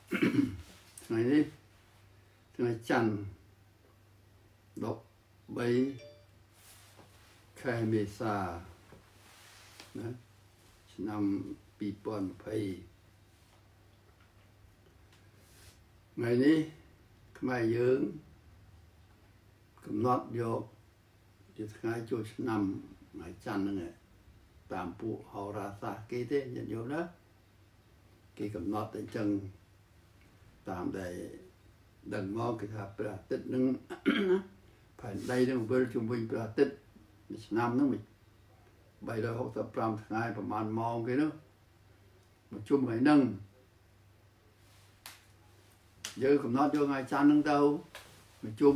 ថ្ងៃនេះថ្ងៃច័ន្ទ13ខែមេសាណាឆ្នាំ2020ថ្ងៃនេះខ្មែរយើងកំណត់យកជាថ្ងៃចូលឆ្នាំថ្ងៃច័ន្ទហ្នឹងតាមពួកហោរាសាស្ត្រគេទេញាតិញោមណាគេកំណត់តែអញ្ចឹងតាមដែលដឹងមកគេថាព្រះអាទិត្យនឹងផែនដីនឹងវិលជុំវិញព្រះអាទិត្យមួយឆ្នាំហ្នឹង365ថ្ងៃប្រហែលម៉ោងគេនោះមកជុំថ្ងៃហ្នឹងយើងកំណត់យកថ្ងៃច័ន្ទហ្នឹងទៅមកជុំ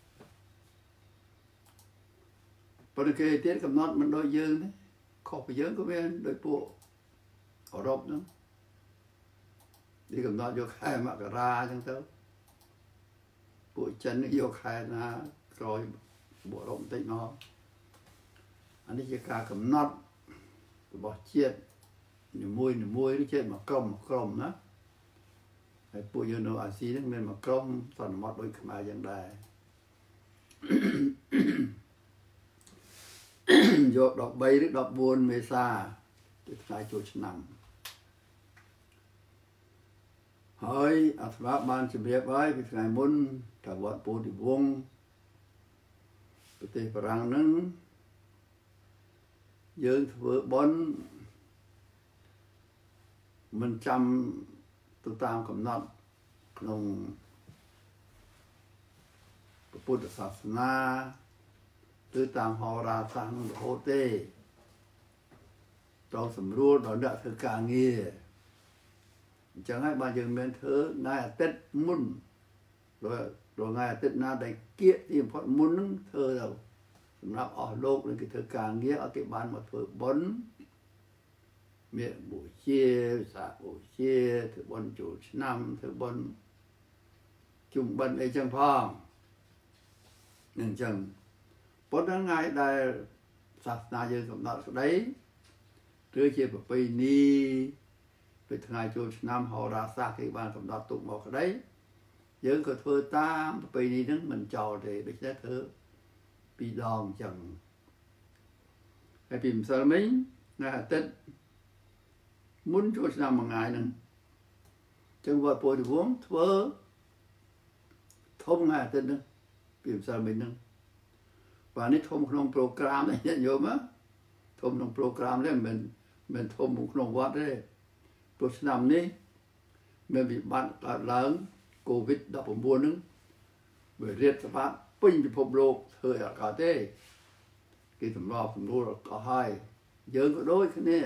ប៉ុន្តែគេទៀតកំណត់មិនដូចយើងទេខុសពីយើងក៏មានដូចពួកអឺរ៉ុបហ្នឹងគេកំណត់យកខែមករាអញ្ចឹងទៅពួកចិនយកខែណាក្រោយពួកអឺរ៉ុបបន្តិចមកអានេះជាការកំណត់របស់ជាតិនីមួយៗឬជាតិមួយក្រុមណាហើយពួកយើងនៅអាស៊ីហ្នឹងមានមួយក្រុមសន្មតដូចខ្មែរយ៉ាងដែរយក13ឬ14មេសាជាថ្ងៃចូលឆ្នាំហើយអាត្មាបានជម្រាបហើយពីថ្ងៃមុនថាវត្តពោធិវង្សប្រទេសបារាំងហ្នឹងយើងធ្វើបុណ្យមិនចាំទៅតាមកំណត់ក្នុងពុទ្ធសាសនាឬតាមហោរាសាស្ត្រនឹងរហូតទេត្រូវសម្រួលដល់អ្នកធ្វើការងារអញ្ចឹងហើយបានយើងមានធ្វើថ្ងៃអាទិត្យមុនដល់ថ្ងៃអាទិត្យណាដែលគៀកទីបំផុតមុននឹងធ្វើទៅសម្រាប់អស់លោកនឹងគេធ្វើការងារឲ្យគេបានមកធ្វើបុណ្យមេបូជាវិសាខបូជាធ្វើបុណ្យចូលឆ្នាំធ្វើបុណ្យជុំបិណ្ឌអីចឹងផងនឹងចឹងប៉ុន្តែថ្ងៃដែលសាសនាយើងកំណត់ក្តីឬជាប្រពៃណីពេលថ្ងៃចូលឆ្នាំហោរាសាស្ត្រគេបានកំណត់ទុកមកក្តីយើងក៏ធ្វើតាមប្រពៃណីហ្នឹងមិនចោលទេដូច្នេះធ្វើ2ដងអញ្ចឹងហើយពីម្សិលមិញថ្ងៃអាទិត្យមុនចូលឆ្នាំមួយថ្ងៃហ្នឹងចឹងវត្តពោធិវង្សធ្វើធំថ្ងៃអាទិត្យហ្នឹងពីម្សិលមិញហ្នឹងបាទនេះធំក្នុងប្រូក្រាមនេះញាតិញោមធំក្នុងប្រូក្រាមនេះមិនធំក្នុងវត្តទេព្រោះឆ្នាំនេះមានវិបត្តិកើតឡើងកូវីដ-19ហ្នឹងវារាតត្បាតពេញពិភពលោកធ្វើឲ្យអត់កើតទេគេសម្របសម្រួលក៏ហើយយើងក៏ដូចគ្នា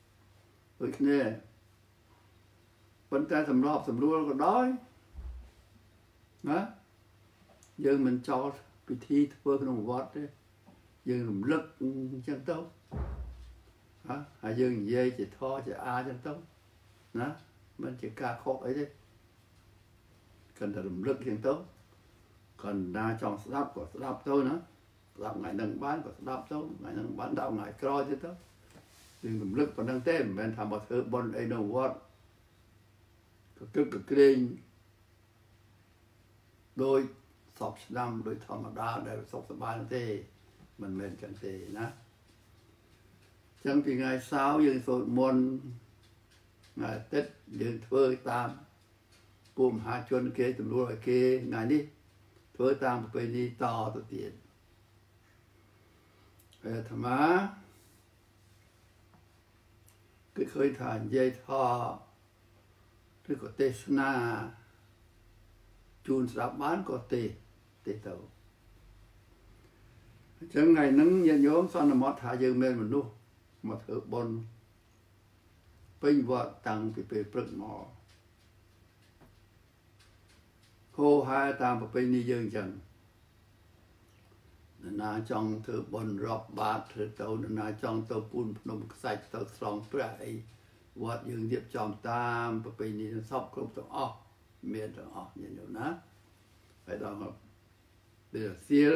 ប៉ុន្តែសម្របសម្រួលក៏ដោយណាយើងមិនចោលពិធីធ្វើក្នុងវត្តទេយើងរំលឹកអញ្ចឹងទៅហើយយើងនិយាយជាធម៌ជាអាអញ្ចឹងទៅណាមិនជាការខុសអីទេគាត់តែរំលឹកអញ្ចឹងទៅគាត់ណាចង់ស្ដាប់ក៏ស្ដាប់ទៅណាស្ដាប់ថ្ងៃហ្នឹងបានក៏ស្ដាប់ទៅថ្ងៃហ្នឹងបានដល់ថ្ងៃក្រោយទៀតទៅយើងរំលឹកប៉ុណ្្នឹងទេមិនមែនថាមកធ្វើបុណ្យអីនៅវត្តក៏គិតក៏ក្រែងដោយសពឆ្នាំដោយធម្មតាដែលសុខសប្បាយទេមិនមែនចឹងទេណាចឹងពីថ្ងៃសៅរ៍យើងសូត្រមន្តថ្ងៃអាទិត្យយើងធ្វើតាមពួកមហាជនគេទម្រួលឲ្យគេថ្ងៃនេះធ្វើតាមប្រពៃណីតទៅទៀតហើយអាត្មាគឺឃើញថានិយាយថាឬក៏ទេសនាជូនស្ដាប់បានក៏ទេទៅអញ្ចឹងថ្ងៃហ្នឹងញាតិញោមសន្មតថាយើងមានមនុស្សមកធ្វើបុណ្យពេញវត្តតាំងពីពេលព្រឹកមកហូហែតាមប្រពៃណីយើងអញ្ចឹងណាចង់ធ្វើបុណ្យរាប់បាតធ្វើទៅណាចង់ទៅពូនភ្នំខ្សាច់ទៅស្រង់ព្រះអីវត្តយើងរៀបចំតាមប្រពៃណីសពគ្រប់ទាំងអស់មានទាំងអស់ញាតិញោមណាហើយដល់ពេលសៀ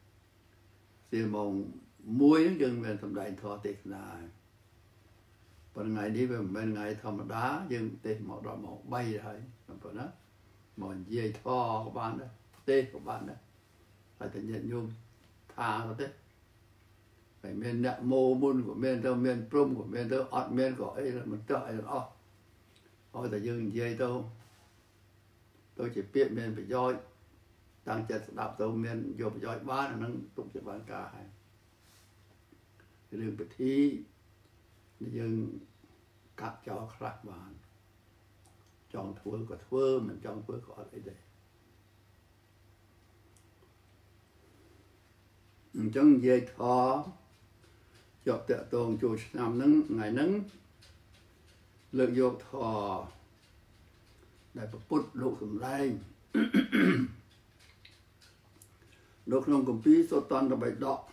លម៉ោង1យើងមានសម្ដែងធម៌ទេសនា phần ngày đi về bên ngày thầm đá nhưng tên một đoạn một bay rồi phần đó một dây thò của bạn đó tê của bạn đó phải tự nhận nhung tha nó thế phải miền nạ mô môn của miền đâu miền prum của miền đâu ọt miền của ấy là một trời là thôi tại dừng dây tôi chỉ biết miền phải doi đang chặt đạp tôi miền vô phải doi bán là nó tụng chỉ bán cả hai thì đừng phải thi nhưng cắt cho khác bạn chọn thua có thua mình chọn thua có ở đây chẳng dây thọ chọc tệ tồn chủ năm nâng ngày nâng lượng dục thọ đại phật bút lục cầm lai lục nông cầm phí số toàn là bài đọ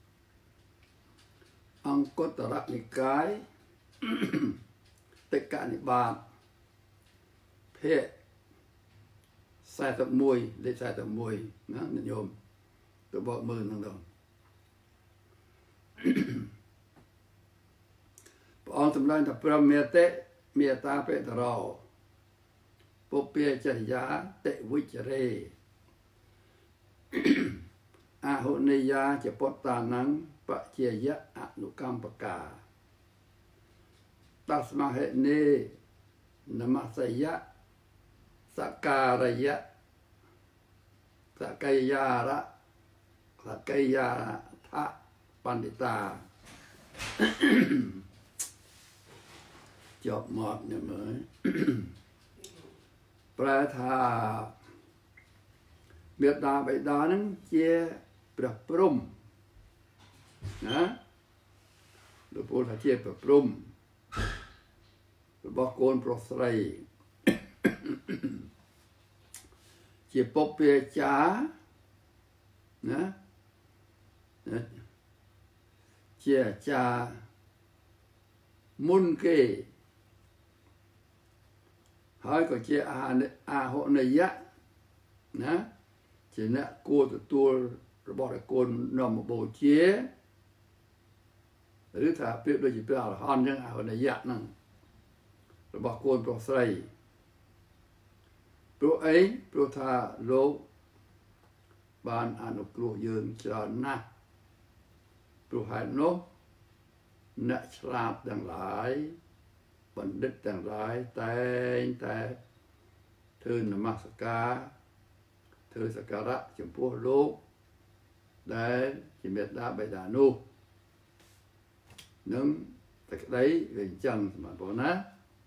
ông có tờ rạc những cái tất cả những bạn phê sai tập mùi để sai tập mùi nó nhôm tôi bỏ mơ năng đồng ông tầm lại tập pram mê ta phê tờ rào bộ phê chạy giá tệ vui chả rê a hộ nê giá chả bót tà nắng bạ chia giá ạ nụ cam bạc cả tas ma hệ nê nama saya sakaraya sakayara sakaya tha pandita chọc mọt nữa mới pra tha biệt đà bậy đà nâng chia bạc prum nè được bố thà chia bạc prum bọc côn prosray chia bọc bia chá nè chia chá mun kê hỏi có chia a hộ này á nè chỉ nè cua từ tua rồi bỏ lại côn nằm một bộ chiaหรือถ้าเปรียบด้วยจีบเราหอนยังเอาในยะนั่งเราบอกโกนปลอกใส่ปลอกไอ้ปลอกท่าโลกบานอนุกรุยืนจรนะปลอกหายนกนักฉลาดต่างหลายบัณฑิตต่างหลายแต่เธอนมัสการเธอสักการะจมพูโลกได้จิเมตตาใบดานุnâng tại đấy về chân mà bỏ ná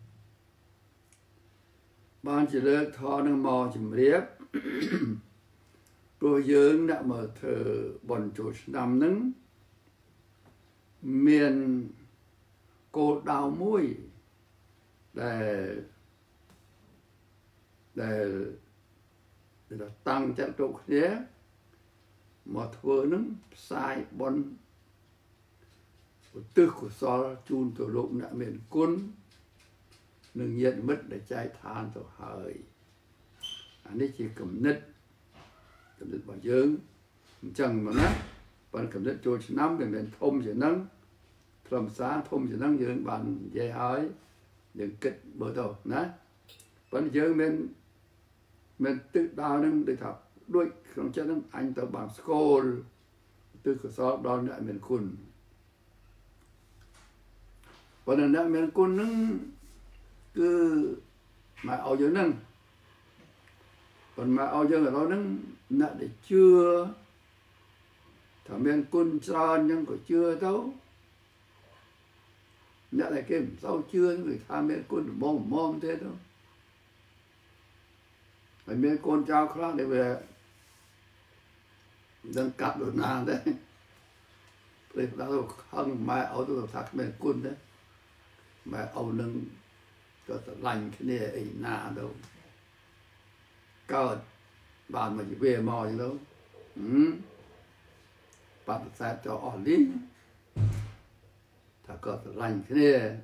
ban chỉ lơ thọ nâng mò chìm riết rồi dương đã mở thờ bọn chủ nằm nâng miền cô đào mũi để tăng trận trục thế mà thưa nâng sai bọn tư của so chun tổ lụng nạ miền cún nâng nhận mất để chai than tổ hời anh ấy chỉ cầm nứt bảo dưỡng chẳng mà nát bạn cầm nứt cho năm để mình thông chỉ nâng làm xá thông chỉ nâng dưỡng bạn dây hói dưỡng kịch bữa đầu nát bạn dưỡng mình tự đào nâng để thập đuôi không chắc nâng anh tao bằng school tư của so đó nạ miền cún và lần đó mình con nâng cứ mà ao dưới nâng còn mà ao dưới ở đó nâng nạ để chưa thả mình con tròn nhưng có chưa đâu nạ là cái sau chưa người tha mình con mồm thế đâu phải mình con trao khác để về đang cặp đột nàng đấy để đó không mai ao tôi thắt mình con đấy mà ông nâng cho lành cái này ấy nà đâu có bạn mà chỉ về mò gì đâu bạn sẽ cho ở lý ta có lành cái này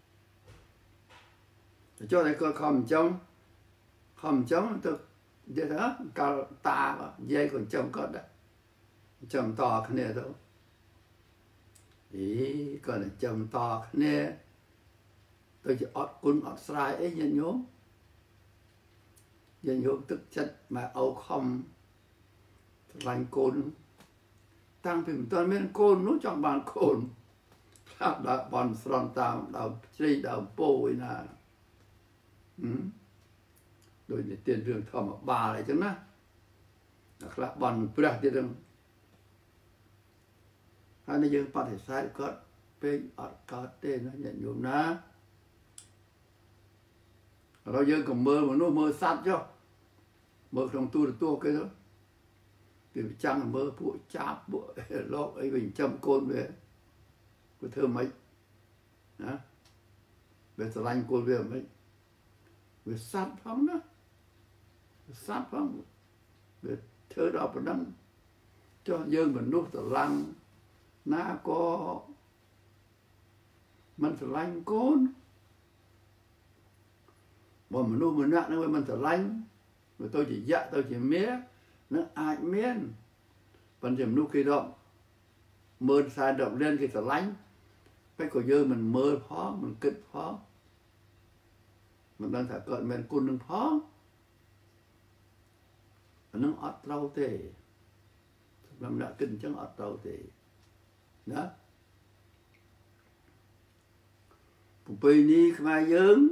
cho đây có không chống tôi vậy đó cao ta dây còn chồng có đấy chồng to cái này đâu ý còn là chồng to cái này tôi chỉ ọt cún ọt sai ấy nhân nhôm tức chất mà âu không lành côn tăng phim toàn miền côn nó trong bàn côn đã bàn sòn tam đào tri đào bôi nà đôi để tiền đường thầm bà lại chứ na là bàn bữa tiền đường hai nơi dương phát thể sai có pe ọt có tên nó nhận nhôm na rồi dương còn mơ mà nó mơ sát chứ mơ trong tu cái đó thì chăng mơ bộ cháp bộ lọ ấy mình châm côn về có thơm mấy đó về sờ lanh côn về mấy về sát phong đó sát phong về thơ đọc vào đăng cho dương mình nút sờ lanh na có mình sờ lanh côn mà mình nút mình nặng nó mình sờ lanh rồi tôi chỉ dạ tôi chỉ mía nó ai miên phần điểm lúc khi động mơ sai động lên cái sờ lánh cái cổ dơ mình mơ phó mình kịch phó mình đang thả cận mình côn đừng phó nó ọt rau tề làm đã kinh chẳng ọt rau tề đó bùi ni khai dưỡng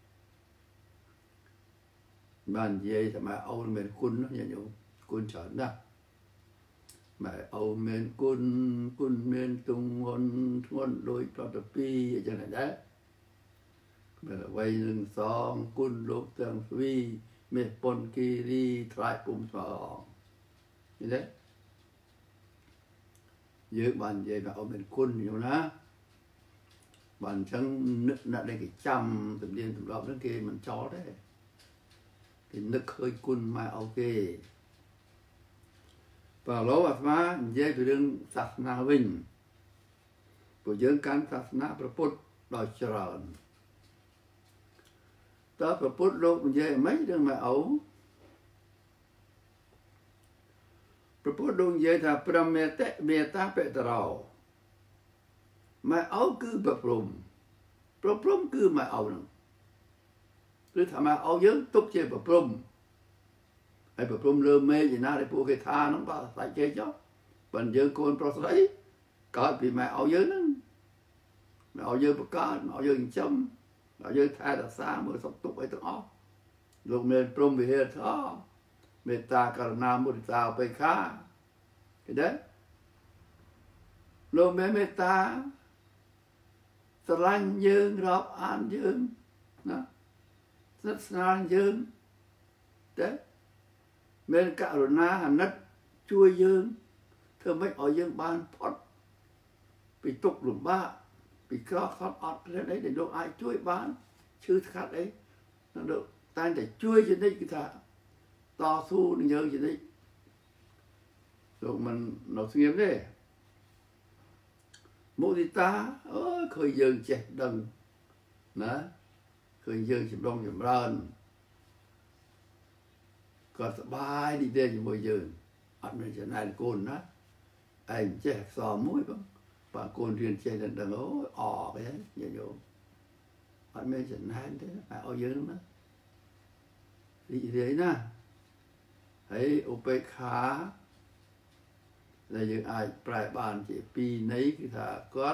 bàn dây mà âu mình côn nó nhẹ nhõm côn trở ra mà âu men côn men tung ngon đôi cho tập pi vậy này đấy mà quay lưng song côn lốp tầng phi mệt pon kiri trai bùm song như thế dưới bàn dây mà âu men côn nhiều na bàn chân nứt nặng đây cái chăm tụm điên tụm đó đến kia mình chó đấy thì nứt hơi côn mà ok và lỗ bạc má dây từ đường sạch na vinh của dân can sạch naประពុទ្ធដោយច្រើនតើប្រពុទ្ធលោកនិយាយមិនដឹងមកអូប្រពុទ្ធលោកនិយាយថាប្រមេតមេតាបេតរោមកអូគឺប្រព្រំគឺមកអូនឹងគឺថាមកអូយើងទុកជាប្រព្រំai bờ prom lơ mê gì na để buộc cái tha nó bảo tại chơi chó bình dương côn pro đấy có vì mẹ áo dơ nó mẹ áo dơ bờ cá mẹ áo dơ chấm áo dơ tha là xa mới sọc tục ấy tụi ó lúc mê prom vì hết đó mê ta cả nam một tàu bay khá cái đấy lúc mê ta sờ lanh dương rọp an dương nó rất sang dương đấy men cả rồi na hẳn nát chui dương thưa mấy ở dương ban phật bị tục lủng ba bị khó thoát ọt lên đấy để đâu ai chui bán chưa khác đấy nó được tan để chui trên đây cái thà to su nhớ trên đấy rồi mình nó suy nghĩ đấy mô thì ta khơi dương trẻ đằng đó khơi dương chìm đông chìm rầnก็สบายดีเด่นอยู่บ่ยืนอัดมันจะนายโกนนะไอ้แจกสอบมุ้ยบ้างป่าโกนเรียนเจดันดังโอ้ออกไปอย่าโยมอัดมันจะนายเด้อเอายืนนะดีเด่นนะให้อุปขาแล้วยังไอ้ปลายบานจีปีนี้คือถ้าก็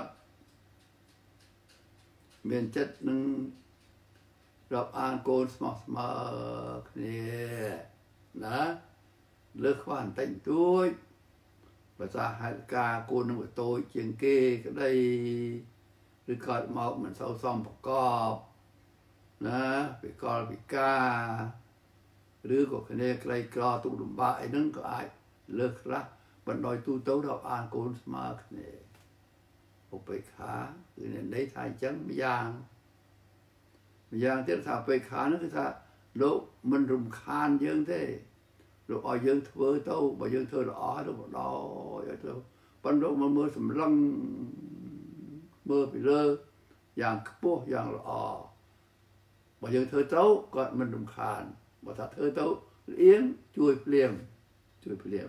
เมียนจัดนึงรับอ่านโกนสมอสมาเนี่ยนะเลิกขวานแต่งตัวภาษาฮัตกาโกนหัวโตเชียงเก้ก็ได้หรือก่อนมาเหมือนเสาซ่อมประกอบนะไปกอไปกาหรือก็คะแนนใครกรอตุ่มบ่ายนั่นก็ไอเลิกละบรรดอยตู้โต๊ะเราอ่านโกนสมาเนี่ยออกไปขาคือเนี่ยได้ทายจังไม่อย่างที่ถ้าไปขานั่นคือถ้าโลกมันรำคาญเยอะเท่โลกอ้อยเยอะเธอเต้าบ่เยอะเธอละอ้อยแล้วบ่ดอยเธอปันโลกมันมือสำลังมือไปเลยอย่างพวกอย่างละอ้อบ่เยอะเธอเต้าก็มันรำคาญบ่ถ้าเธอเต้าเลี้ยงช่วยเปลี่ยน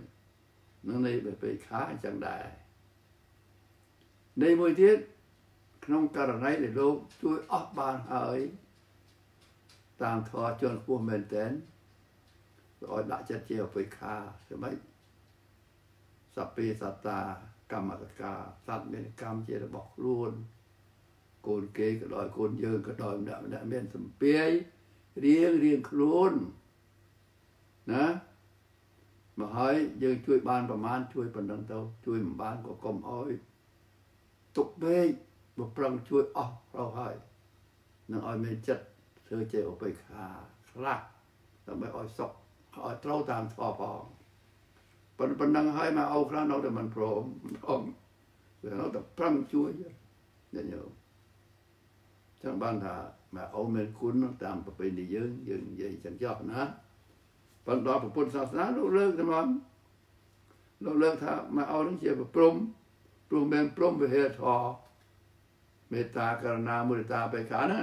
นั่นเลยไปขาจังได้ในมวยทิศក្នុងករណីដែលលោកជួយអស់បានហើយតាមធម៌ជនខ្ពស់មែនទែនឲ្យដាក់ចិត្តជាឧបេក្ខាសម្រាប់សព្វេសត្តាកម្មតកាសត្វមានកម្មជារបស់ខ្លួនកូនគេក៏ដោយកូនយើងក៏ដោយម្នាក់មានសម្ពាយរៀងខ្លួនណាមកហើយយើងជួយបានប្រមាណជួយប៉ុណ្ណឹងទៅជួយមិនបានក៏កុំអោយទុកពេកបើប្រឹងជួយអស់ទៅហើយនឹងឲ្យមានចិត្តធ្វើជាឧបេក្ខាខ្លះដើម្បីឲ្យសុខឲ្យត្រូវតាមធម៌ផងប៉ុណ្ណឹងហើយមកអោខ្លះនៅតែមិនព្រមវានៅតែប្រឹងជួយញញោមចឹងបានថាមកអោមានគុណតាមប្រពៃណីយើងនិយាយចឹងចោះណាប៉ុន្តែពុទ្ធសាសនាលោកលើកតាមលោកលើកថាមកអោនឹងជាព្រមមានព្រមវិហេធរមេត្តាករុណាមុទិតាបេក្ខាណា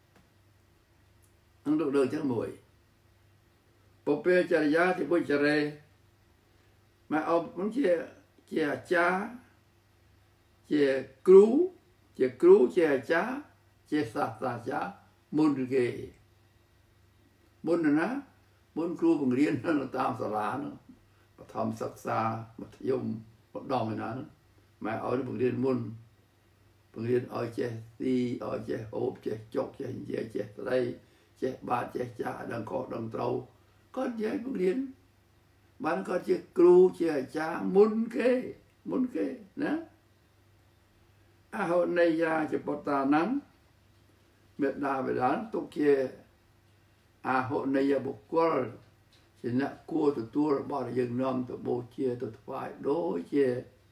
អង្គលោកលើកចឹងមួយពុពេចរិយាទីពុជរេមកអោនឹងជាអាចារ្យជាគ្រូជាអាចារ្យជាសាស្ត្រាចារ្យមុនគេមុនណាមុនគ្រូបង្រៀននៅតាមសាលានោះបឋមសិក្សាមធ្យមបដងឯណាមកឲ្យបង្រៀនមុនបង្រៀនឲ្យចេះទីឲ្យចេះហូបចេះចុកចេះនិយាយចេះស្ដីចេះបាតចេះចាស់ដឹងខុសដឹងត្រូវគាត់និយាយបង្រៀនបានគាត់ជាគ្រូជាអាចារ្យមុនគេណាអហោនយាចបតានំមេត្តាបិតាទុកជាអហោនយាបុគ្គលជាអ្នកគួរទទួលរបស់យើងនាំទៅបូជាទៅថ្វាយដូចជា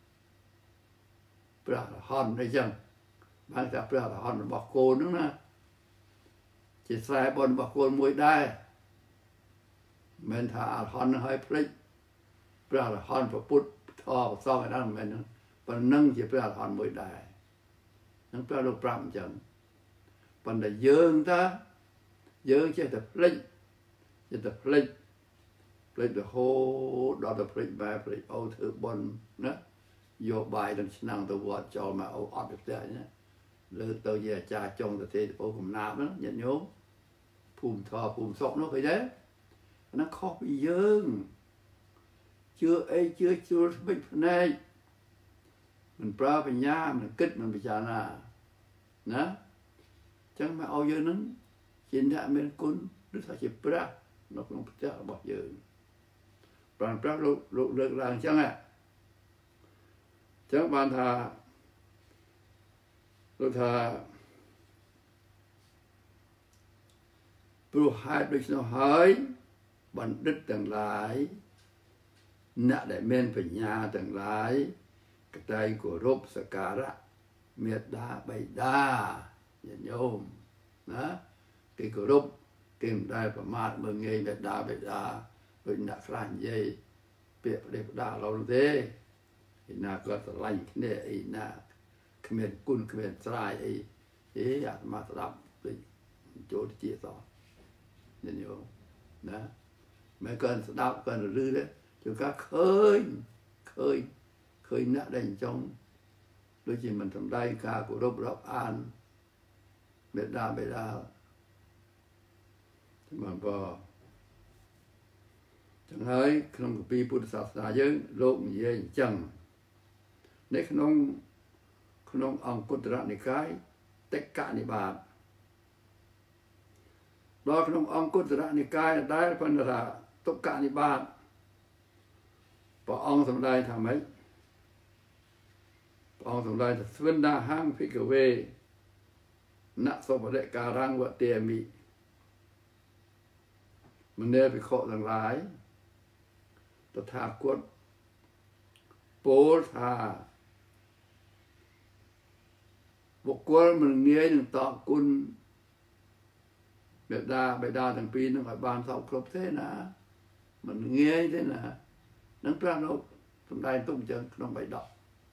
ព្រះអរហន្តអញ្ចឹងបានតែព្រះអរហន្តរបស់កូនហ្នឹងណាជាខ្សែបុណ្យរបស់កូនមួយដែរមិនថាអរហន្តហើយភ្លេចព្រះអរហន្តព្រះពុទ្ធធម៌ប្រសងឯណាមិនមែនប៉ុណ្ណឹងជាព្រះអរហន្តមួយដែរនឹងព្រះលោកប្រាប់អញ្ចឹងប៉ុន្តែយើងចេះតែភ្លេចរហូតដល់ទៅភ្លេចបែបភ្លេចអូធ្វើបុណ្យណាយកបាយនឹងឆ្នាំងទៅវត្តចោលមកអូអត់ទៅផ្ទះណាលើកទៅជាអាចារ្យចុងទៅទេពោកំណាប់ណាញាតិញោមភូមិធម៌ភូមិសុខនោះឃើញទេអានោះខុសពីយើងជឿអីជឿជួលស្បិចភ្នែកមិនប្រើបញ្ញាមិនគិតមិនពិចារណាណាចឹងមកឲ្យយើងនឹងជាអ្នកមានគុណឬថាជាព្រះនៅក្នុងផ្ទះរបស់យើងព្រះលោកលើកឡើងចឹងចឹងបានថាលោកថាព្រោះហេតុដូច្នោះហើយបណ្ឌិតទាំងឡាយអ្នកដែលមានបញ្ញាទាំងឡាយក៏តែងគោរពសក្ការៈមេត្តាបិតាញាតិញោមណាគេគោរពគេមិនដែលប្រមាថមើលងាយមេត្តាបិតាដូចអ្នកខ្លះនិយាយពាក្យផ្ដេសផ្ដាសឡូវទេឯណាក៏ស្រឡាញ់គ្នាឯណាគ្មានគុណគ្មានស្រ័យអីអាត្មាស្ដាប់ដូចចូលទៅជាសោះញាតិញោមណាមិនកើស្ដាប់កើលឺទេជួនកាលឃើញអ្នកដែលអញ្ចឹងដូចជាមិនសំដែងការគោរពរាប់អានមេត្តាបិតាបានបើចឹងហើយក្នុងគម្ពីរពុទ្ធសាសនាយើងលោកនិយាយអញ្ចឹងនៅក្នុងអង្គុត្តរនិកាយតិក្កនិបាតដល់ក្នុងអង្គុត្តរនិកាយដែលបណ្ណាទុក្កនិបាតព្រះអង្គសម្ដែងថាម៉េចព្រះអង្គសម្ដែងថាស្វិនដាហាងភិក្ខវេណសុបរិការាំងវតេមិមនេភិក្ខុទាំងឡាយតថាគតពោលថាបុគ្គលមិនងាយនឹងតបគុណមេត្តាបិតាទាំងពីរនឹងឲ្យបានសោកគ្រប់ទេណាមិនងាយទេណានឹងព្រះលោកសម្ដែងទុកអញ្ចឹងក្នុងបៃដក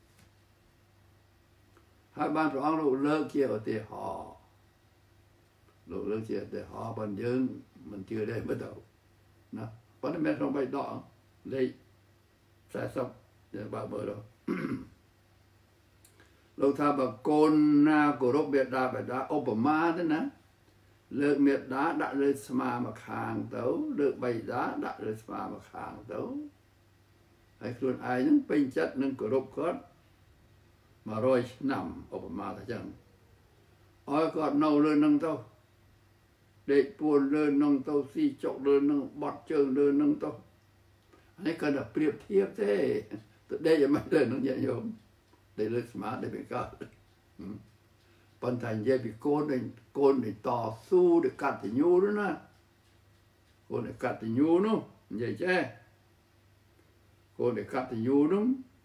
ហើយបានព្រះអង្គលោកលើកជាឧទាហរណ៍លោកលើកជាឧទាហរណ៍បងយើងមិនជឿទេមើលទៅណាប៉ុន្តែមានក្នុងបៃដកលេខ40បើមើលទៅលោកថាបើកូនណាគោរពមេត្តាបិតាឧបមាទេណាលើកមេត្តាដាក់លើស្មាមកខាងទៅលើកបិតាដាក់លើស្មាមកខាងទៅហើយខ្លួនឯងនឹងពេញចិត្តនឹងគោរពគាត់100 ឆ្នាំឧបមាថាចឹងឲ្យគាត់នៅលើនឹងទៅដេកពួនលើនឹងទៅស៊ីចុកលើនឹងបត់ជើងលើនឹងទៅនេះគាត់តែប្រៀបធៀបទេទៅដេកឲ្យមិនលើនឹងញាតិញោមដេកលើស្មាដេកកើតប៉ុន្តែនិយាយពីកូននេះតស៊ូដែលកតញ្ញូនោះណាកូនដែលកតញ្ញូនោះនិយាយចេះកូនដែលកតញ្ញូនោះ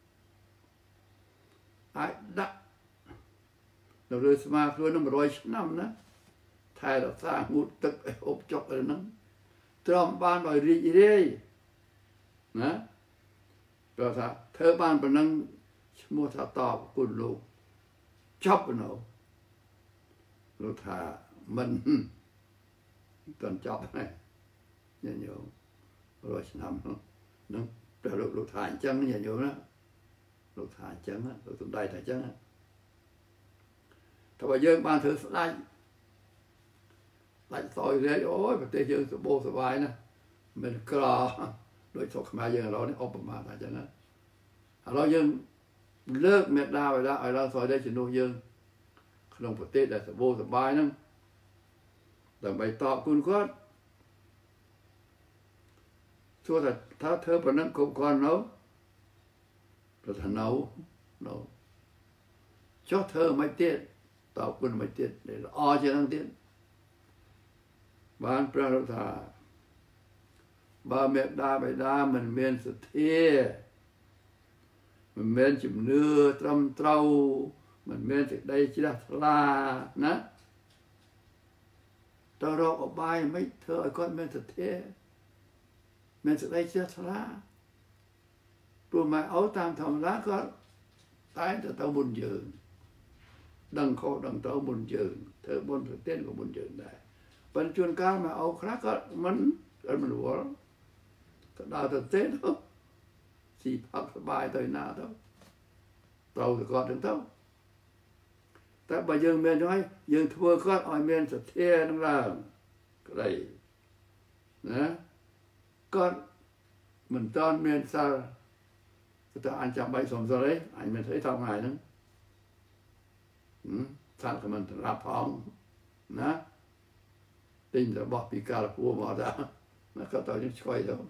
អាចដាក់នៅលើស្មាខ្លួននឹង100 ឆ្នាំណាថែរក្សាងូតទឹកឲ្យអប់ចុកអីហ្នឹងទ្រាំបានដោយរីករាយណាព្រោះថាធ្វើបានប៉ុណ្ណឹងឈ្មោះថាតបគុណលោកចប់នៅលោកថាមិនទាន់ចប់ហើយញាតិញោម100 ឆ្នាំហ្នឹងតែលោកថាអញ្ចឹងញាតិញោមណាលោកថាអញ្ចឹងលោកសំដែងថាអញ្ចឹងតែបើយើងបានធ្វើស្ដេចសោយរាជអូយប្រទេសយើងសបោសបាយណាមិនក្រដោយស្រុកខ្មែរយើងឥឡូវនេះឧបមាថាអញ្ចឹងណាឥឡូវយើងលើកមេត្តាបិតាឲ្យឡើងសោយរាជជំនួសយើងក្នុងប្រទេសដែលសបោសបាយហ្នឹងដើម្បីតបគុណគាត់សួរថាធ្វើប៉ុណ្ណឹងគ្រប់គ្រាន់នៅប្រថានៅចុះធ្វើមិនទៀតតបគុណមិនទៀតល្អជាងហ្នឹងទៀតបានព្រះលោកថាបើមេត្តាបិតាមិនមានសទ្ធាមិនមានជំនឿត្រឹមត្រូវមិនមានសេចក្តីជ្រះថ្លាណាតើរកឧបាយមិនធ្វើឲ្យគាត់មានសទ្ធាមានសេចក្តីជ្រះថ្លាព្រោះមកឲ្យតាមធម្មតាគាត់តែទៅមុនយើងដឹងខុសដឹងត្រូវមុនយើងធ្វើបុណ្យប្រទានក៏មុនយើងដែរប៉ុន្តែជួនកាលមកឲ្យខ្លះក៏មិនវល់ក៏ដើរទៅទេទៅស៊ីផឹកសបាយទៅណាទៅត្រូវទៅគាត់ទៅតែបើយើងមានហើយយើងធ្វើគាត់ឲ្យមានសទ្ធានឹងឡើងក្តីណាគាត់មិនតាន់មានសិលតែអញចាំបាច់សុំសិលអីអញមិនស្អីថោកថ្ងៃហ្នឹងសាក់ក៏មិនរាប់ផងណាទិញរបស់ពីកាលពួរមកដែរណាក៏តើយើងឆ្កយទៅ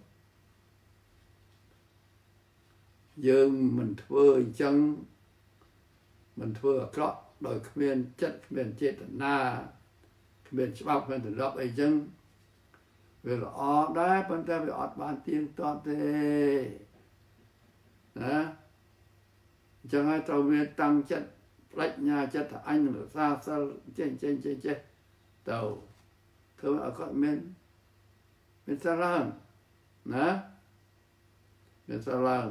យើងមិនធ្វើអញ្ចឹងមិនធ្វើអាក្រក់ដោយគ្មានចិត្តគ្មានចេតនាគ្មានច្បាប់គ្មានទម្លាប់អីចឹងវាល្អដែរប៉ុន្តែវាអត់បានទៀងទាត់ទេណាអញ្ចឹងហើយត្រូវមានតាំងចិត្តប្រាជ្ញាចិត្តថាអញនឹងរក្សាសិលចេះទៅធ្វើឲ្យគាត់មានសិលឡើងណាមានសិលឡើង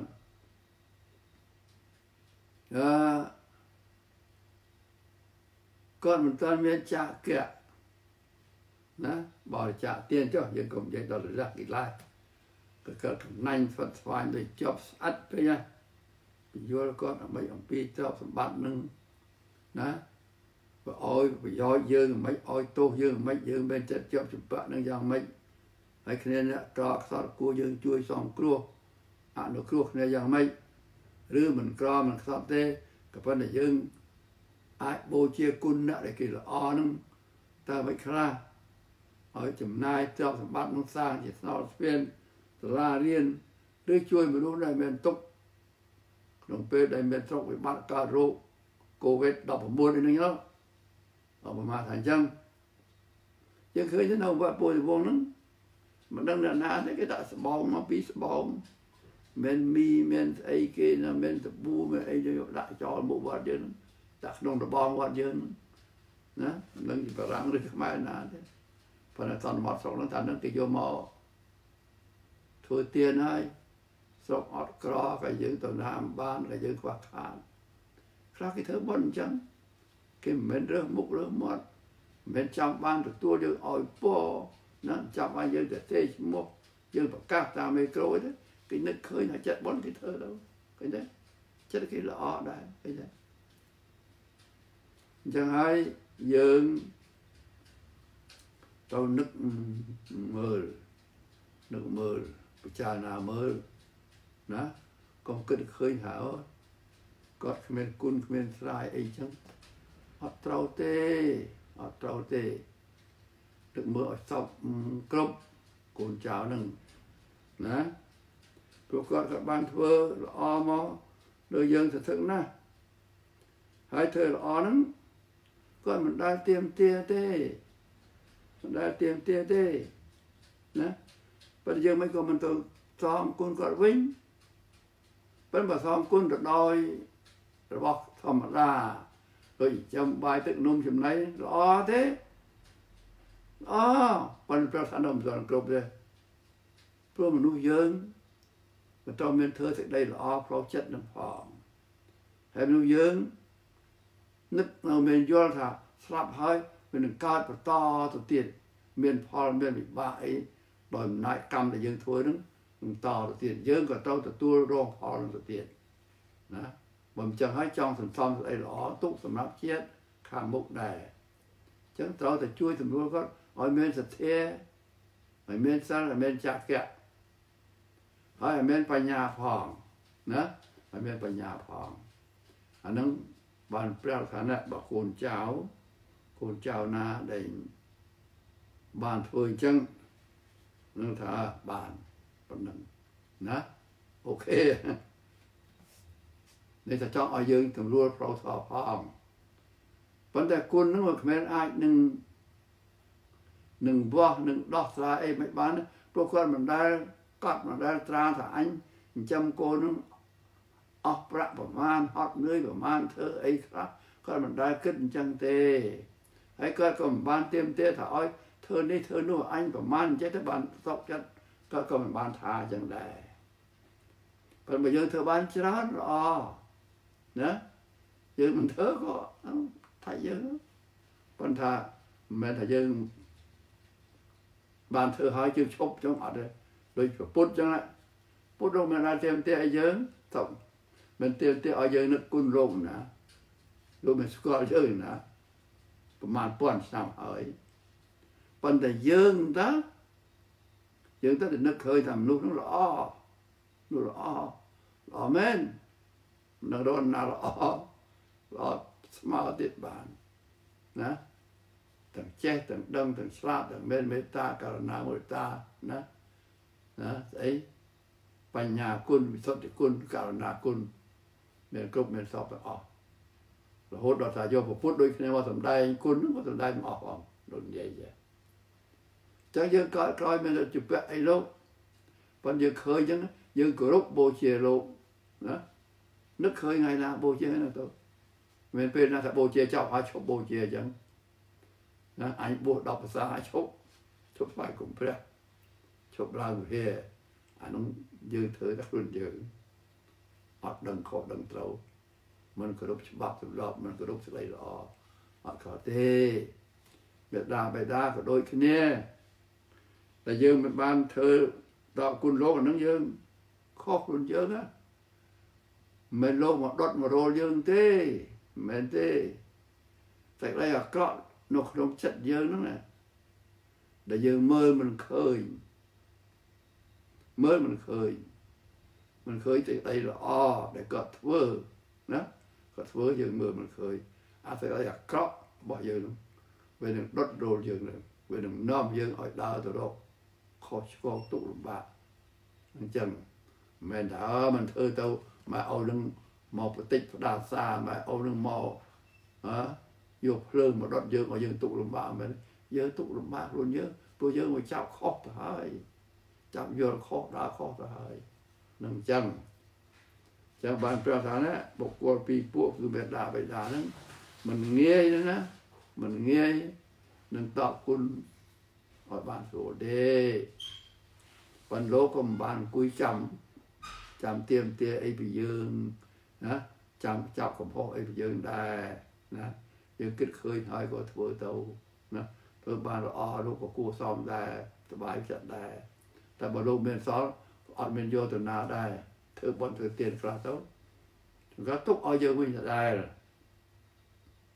គាត់មិនទាន់មានចាក់ៈណាបរិច្ចាគទានចុះយើងកុំនិយាយដល់រយៈគិលាក៏កើតកំណាញ់ស្វិតស្វាញដូចជាប់ស្អិតពេញណាពយល់គាត់អំពីទ្រព្យសម្បត្តិនឹងណាបើឲ្យប្រយោជន៍យើងមិនឲ្យទោសយើងមិនយើងមានចិត្តជាប់ចម្ពាក់នឹងយ៉ាងម៉េចហើយគ្នាអ្នកក្រខ្សត់គួរយើងជួយសងគ្រោះអនុគ្រោះគ្នាយ៉ាងម៉េចឬមិនក្រមិនខ្សត់ទេក៏ប៉ុន្តែយើងអាចបូជាគុណអ្នកដែលគេល្អនឹងតើមិនខ្លះឲ្យចំណាយទ្រព្យសម្បត្តិនោះសាងជាស្នោស្ពានសាលារៀនឬជួយមនុស្សដែលមានទុក្ខក្នុងពេលដែលមានទ្រព្យវិបត្តិកើតរោគ COVID-19 នេះហ្នឹងអបមាថាអញ្ចឹងយើងឃើញនៅវត្តពុទ្ធវង្សហ្នឹងមិនដឹងអ្នកណាទេគេដាក់ស្បោងមកពីស្បោងមានមីមានអីគេណាមានសាប៊ូមានអីយកដាក់ចោលមុខវត្តយើងដាក់ក្នុងរបងវត្តយើងណានឹងបារាំងឬខ្មែរណាទេប៉ុន្តែតនមកស្រុកហ្នឹងថានឹងគេយកមកធ្វើទានហើយស្រុកអត់ក្រក៏យើងទៅណាមបានក៏យើងខ្វះខាតខ្លះគេធ្វើបុណ្យអញ្ចឹងគេមិនមែនរើសមុខរើសមាត់មិនមែនចាំបានទទួលយើងឲ្យពរណាចាំឲ្យយើងទៅទេឈ្មោះយើងប្រកាសតាមមេក្រូទេគេនឹកឃើញថាចិត្តបុណ្យគេធ្វើទៅឃើញទេចិត្តគេល្អដែរឃើញទេ chẳng hay dương tao nước mơ cha nào mơ đó còn cứ khơi hảo có men cun men sai ấy chẳng họ trâu tê được mơ sọc cốc cồn cháo nừng đó rồi các bạn thưa lo mò đời dân thật sự na hai thời lo lắm con mình đang tiêm tia tê nè bây giờ mấy con mình từ xóm con cọt vinh bên bà xóm con được đôi rồi bọc thầm ra rồi trong bài tự nôm chùm lấy lo thế con phải sản phẩm rồi cục đây pro mình nuôi dưỡng mà trong miền thơ thì đây là pro chất năng phòng hay nuôi dưỡng nứt nào miền vô là sắp hơi mình cao và to từ tiền miền phò miền bị bại bởi nại cầm để dương thôi đứng to từ tiền dương còn trâu từ tua rong phò từ tiền đó mà mình chẳng hay trong thành phong đây là túc sầm nắp chết khang mục đè chẳng trâu từ chui từ nuôi có ở miền sạch thế ở miền xa là miền chặt kẹt ở miền phải nhà phòng nữa ở miền phải nhà phòng anh nâng bàn preo khả năng bảo cồn cháo na để bàn thôi chân nâng thả bàn nâng nè ok nên ta cho ở dương tầm luôn pro thọ phòng vấn đề cồn nó mà mấy ai nâng bo nâng đọt ra ấy mấy bán pro con mình đã cắt mình đã tra thả anh chăm cô nó ọc rạ bảo man hot nơi bảo man thơ ấy khác con mình đã kết chân tê ấy con ban tiêm tê thả ơi thơ này thơ nữa anh bảo man chết tới bàn sọc chất con mình ban thả chẳng đề còn bây giờ thơ ban chán rõ nữa giờ mình thơ có thầy giờ con thà mẹ thầy giờ bàn thơ hai chữ chốc trong mặt đây rồi bút chẳng lại bút đâu mình ra tiêm tê ấy giờ tổng mình tiêm tê ở giờ nó cun rôm nè rồi mình score giờ nèประมาณป้อนสามหอยปันแต่ยืงตาแต่นึกเคยทำลูกนั่งรอแม่นนักโดนน่ารอสมาติดบานนะตั้งแจ๊ตั้งดังตั้งสลาตั้งเมตตาการณาเมตตานะไอ้ปัญญาคุณวิสุทธิคุณการณาคุณเมตกรุบเมตสอบไปhốt đọt thả vô một phút đôi khi mà tầm đây cún nó tầm đây mà không đồn vậy chẳng giờ coi mình là chụp cái lúc còn giờ khơi chẳng giờ cửa lúc bồ chè luôn đó nước khơi ngày nào bồ chè nào tôi mình bên là bồ chè chọc hai chục bồ chè chẳng đó anh bồ đọc xa hai chục phải cũng phải chục ra một hè anh không dư thử các luôn dư hoặc đừng khổ đừng trâu mình có đúc bạc từ lọp mình có đúc từ lấy lọ họ có thế biệt đa có đôi cái nè là dương mình ban thơ đọ cùn lô còn nâng dương khó cùn dương á mình lô một đọt một rô dương thế mình thế tại đây là có nó không chất dương đó nè để dương mơ mình khơi mình khơi thì đây là để có thơ đó có thơ dương mơ mình khơi phải đây là có bỏ dương luôn về đừng đốt đồ dương nữa về đừng nom dương ở đau từ đó khó tụ bạc chân mình đã mình thơ tao mà ông đừng mò tích đa xa mà ông đừng mò vô lương mà đốt dương ở dương tụ lùm bạc mình dương tụ lùm bạc luôn nhớ tôi dương mà chào khóទៅហើយចាប់យកខុសដល់ខុសទៅហើយនឹងចឹងបានប្រាប់ថាណាបុគ្គលពីរពួកគឺមេដាបិតាហ្នឹងមិនងាយណាមិនងាយនឹងតបគុណឲ្យបានស្រួលទេប៉ុន្តែលោកក៏មិនបានអង្គុយចាំទៀមទាអីពីយើងណាចាំចាប់កំហុសអីពីយើងដែរណាយើងគិតឃើញហើយក៏ធ្វើទៅណាធ្វើបានល្អលោកក៏គួរសមដែរសบายចិត្តដែរតែបើលោកមានសល់អត់មានយកទៅណាដែរធ្វើបន់ធ្វើទៀនខ្លះទៅក៏ទុកឲ្យយើងវិញដែរ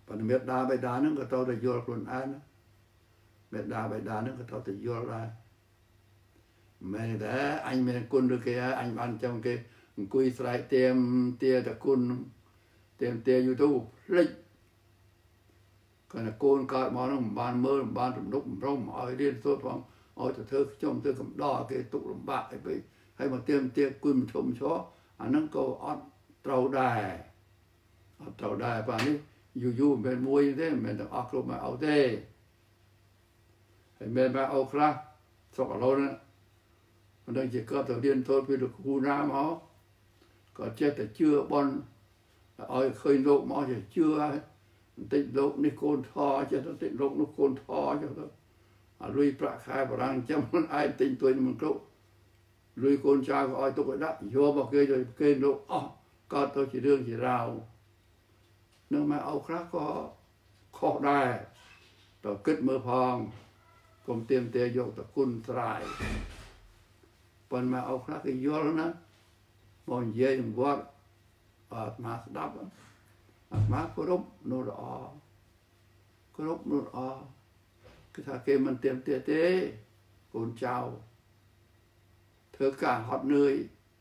ប៉ុន្តែមេដាបេដាហ្នឹងក៏ត្រូវតែយល់ខ្លួនឯងណាមេដាបេដាហ្នឹងក៏ត្រូវតែយល់ដែរមែនទេអញមានគុណឬគេអញបានចាំគេអង្គុយស្រែកទៀមទាតគុណទៀមទាយូទូភ្លេចគាត់កូនកើតមកហ្នឹងមិនបានមើលមិនបានទំនុកបំរុងឲ្យរៀនសូត្រផងឲ្យទៅធ្វើខ្ញុំធ្វើកំដរគេទុកលំបាកអីពេកហើយមកទៀមទាគុណធំឈរអាហ្នឹងក៏អត់ត្រូវដែរអត់ត្រូវដែរបាទនេះយូរមិនមួយទេមិនមែនទាំងអស់គ្រប់មកអត់ទេហើយមានមកអោខ្លះស្រុកអឡូនមិនដឹងជាគាត់ទៅរៀនសូត្រពីលោកគ្រូណាមកក៏ចេះតែជឿបន់ឲ្យឃើញលោកមកចេះជឿហើយបន្តិចលោកនេះកូនថចេះបន្តិចលោកនោះកូនថចេះទៅអាលុយប្រាក់ខែបរាំងចាំមិនឯងទិញទួយមិនគ្រប់លុយកូនចៅក៏ឲ្យទុកឲ្យដាក់យកមកគេទៅគេលោកអស់កើតទៅជារឿងជារ៉ាវនឹងមកអោខ្លះក៏ខុសដែរទៅគិតមើលផងកុំទៀមទាយកតគុណស្រាយប៉ុន្តែមកអោខ្លះគេយល់ណាមកនិយាយនឹងវត្តអត់មកស្ដាប់អត់មកគោរពនោះល្អគោរពនោះល្អគឺថាគេមិនទៀមទាទេកូនចៅធ្វើការហត់នឿយ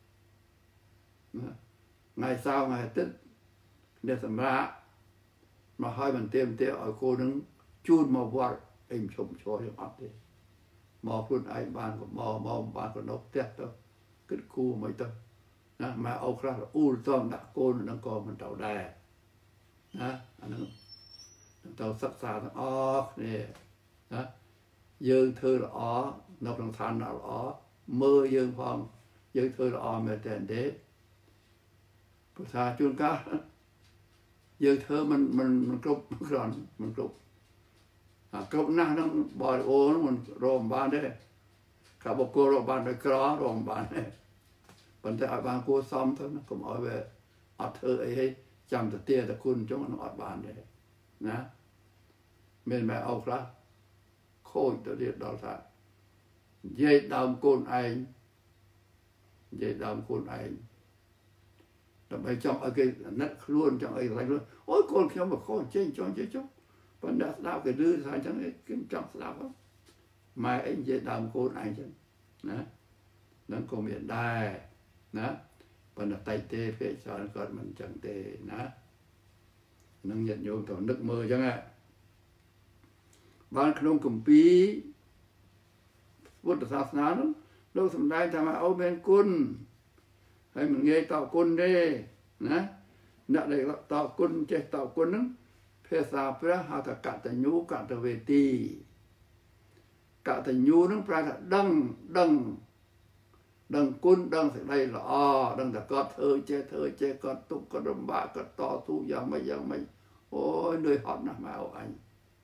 ថ្ងៃសៅរ៍ថ្ងៃអាទិត្យអ្នកសម្រាប់មកឲ្យមិនទៀមទាឲ្យកូននឹងជូនមកវត្តអីមិនឈប់ឈរយ៉ាងអត់ទេមកខ្លួនឯងបានក៏មកបានក៏នៅផ្ទះទៅគិតគូមិនទៅណាមកអោខ្លះអ៊ូលតំដាក់កូននឹងក៏មិនត្រូវដែរណាអាហ្នឹងទៅសិក្សាទាំងអស់គ្នាណាយើងធ្វើល្អនៅក្នុងឋានៈល្អមើលយើងផងយើងធ្វើល្អមែនទេព្រោះថាជួនកាលយើងធ្វើមិនគ្រប់គ្រាន់មិនគ្រប់គ្រប់ណាស់ហ្នឹងបរិអូនមិនរមបានទេកាបុគ្គលរមបានដោយក្ររមបានទេប៉ុន្តែឲ្យបានគួរសមទៅណាកុំឲ្យវាអត់ធ្វើអីឲ្យចាំទៅទាតគុណចុងនឹងអត់បានទេណាមានម៉ែអោខ្លះខូចទៅទៀតដល់ថានិយាយដើមកូនឯងនិយាយដើមកូនឯងដើម្បីចង់ឲ្យគេអាណិតខ្លួនចង់ឲ្យខ្លាញ់ខ្លួនអូយកូនខ្ញុំមកខូចចេញចង់ចេញចុះប៉ុន្តែស្ដាប់គេឮថាអញ្ចឹងគេចង់ស្ដាប់ម៉ែអីនិយាយដើមកូនឯងអញ្ចឹងណានឹងក៏មានដែរណាប៉ុន្តែតែទេពេកច្រើនគាត់មិនអញ្ចឹងទេណានឹងញាតិញោមទៅនឹកមើលអញ្ចឹងបានក្នុងគម្ពីរពុទ្ធសាសនានោះលោកសម្ដែងថាមកអូមានគុណហើយមិនងាយតបគុណទេណាអ្នកដែលតបគុណចេះតបគុណហ្នឹងភាសាព្រះហៅថាកតញ្ញូកតវេទីកតញ្ញូហ្នឹងប្រែថាដឹងគុណដឹងសេចក្តីល្អដឹងតែគាត់ធ្វើចេះគាត់ទុកគាត់លំបាកគាត់តស៊ូយ៉ាងម៉េចអូយនឿយហត់ណាស់មកអញ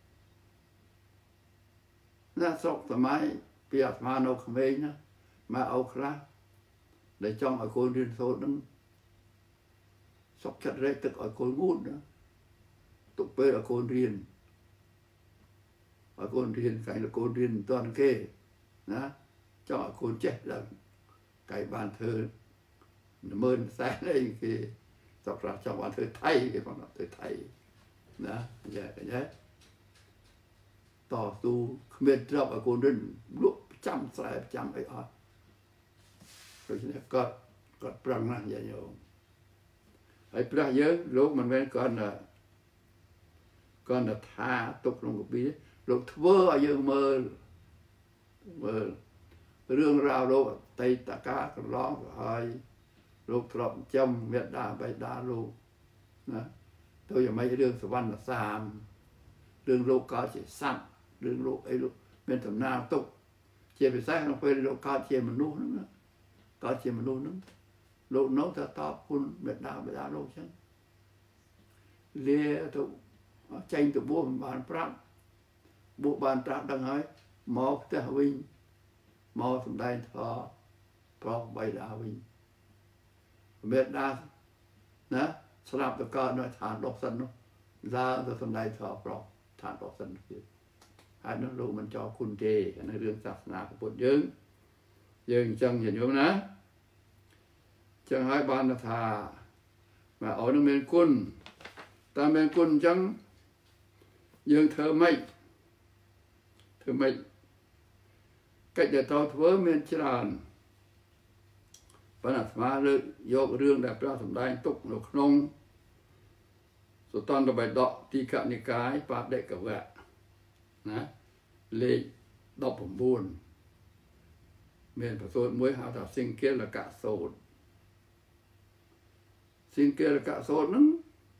ណាស្រុកសម័យពីអាត្មានៅក្មេងណាមកអោខ្លះដែលចង់ឲ្យកូនរៀនសូត្រហ្នឹងសុខចិត្តរែកទឹកឲ្យកូនងូតណាទុកពេលឲ្យកូនរៀនកាយកូនរៀនមិនទាន់គេណាចង់ឲ្យកូនចេះឡើងកាយបានធ្វើ10000សែនអីគេស្រុកខ្លះចង់បានធ្វើថៃគេផងធ្វើថៃណាយ៉ាតស៊ូគ្មានទ្រព្យឲ្យកូនរៀនលក់ចាំស្រែចាំអីអត់ដូច្នេះគាត់ប្រឹងណាស់យាយយោហើយព្រះយើងលោកមិនមែនគាត់ថាទុកក្នុងកពីលោកធ្វើឲ្យយើងមើលរឿងរ៉ាវលោកអតីតកាលកន្លងទៅហើយលោកទ្របចំមេដាបៃតាលោកណាទៅយ៉ាងម៉េចរឿងសវណ្ណសាមរឿងលោកកើតជាសត្វរឿងលោកអីលោកមានដំណាលទុកជាពិសេសក្នុងពេលលោកកើតជាមនុស្សហ្នឹងកើតជាមនុស្សហ្នឹងលោកនៅតែតបគុណមេដាបៃតាលោកចឹងលាទៅចេញទៅបួសមិនបានប្រាប់បួសបានត្រាស់ដឹងហើយមកផ្ទះវិញមកសម្ដែងធម៌ប្រុសបៃតាវិញមេដាណាស្លាប់ទៅកើតនៅឋានដុសសិននោះឡើងទៅសម្ដែងធម៌ប្រុសឋានដុសសិនទៀតហើយនោះលោកមិនចោលគុណទេនៅរឿងសាសនាពុទ្ធយើងអញ្ចឹងញាតិញោមណាចឹងហើយបានថាមកអូននឹងមានគុណតែមានគុណអញ្ចឹង dương thơ mấy cách để tao thưa miền tràn và là mà lự vô rương đẹp ra thầm đai tục nộp nông số toàn là bài đọ thì cả những cái và đệ cả vẹn nè lệ đọcผมbuồn miền phải rồi mới hào thảo sinh kia là cả sổ sinh kia là cả sổ nứng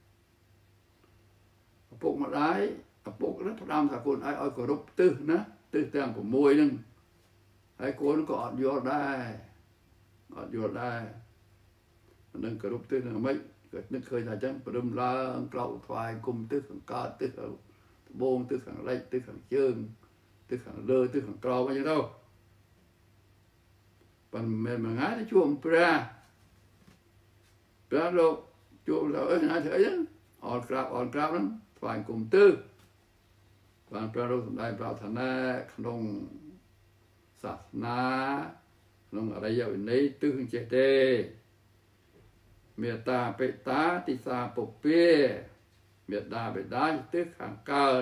phục mà đái phục rất đam thà con ai oi cổ rục tư nè tư tàng của môi nưng ai cố nó còn vô đây nâng cổ rục tư là mấyนึกเคยថាចឹងព្រមឡើងក្រោកថ្វាយគុំទិសខាងកើតទិសត្បូងទិសខាងលិចទិសខាងជើងទិសខាងលើទិសខាងក្រោមអីចឹងទៅប៉ុន្តែមួយថ្ងៃជួបព្រះលោកជួបទៅណាធ្វើអីហ្នឹងអនក្រាបហ្នឹងថ្វាយគុំទិសបានព្រះលោកសម្ដែងប្រាប់ថាណែក្នុងសាសនាក្នុងអរិយវិន័យទិសចេះទេមេត្តាបេតាទិសាពុពេមេត្តាបេតាទិសខាងកើត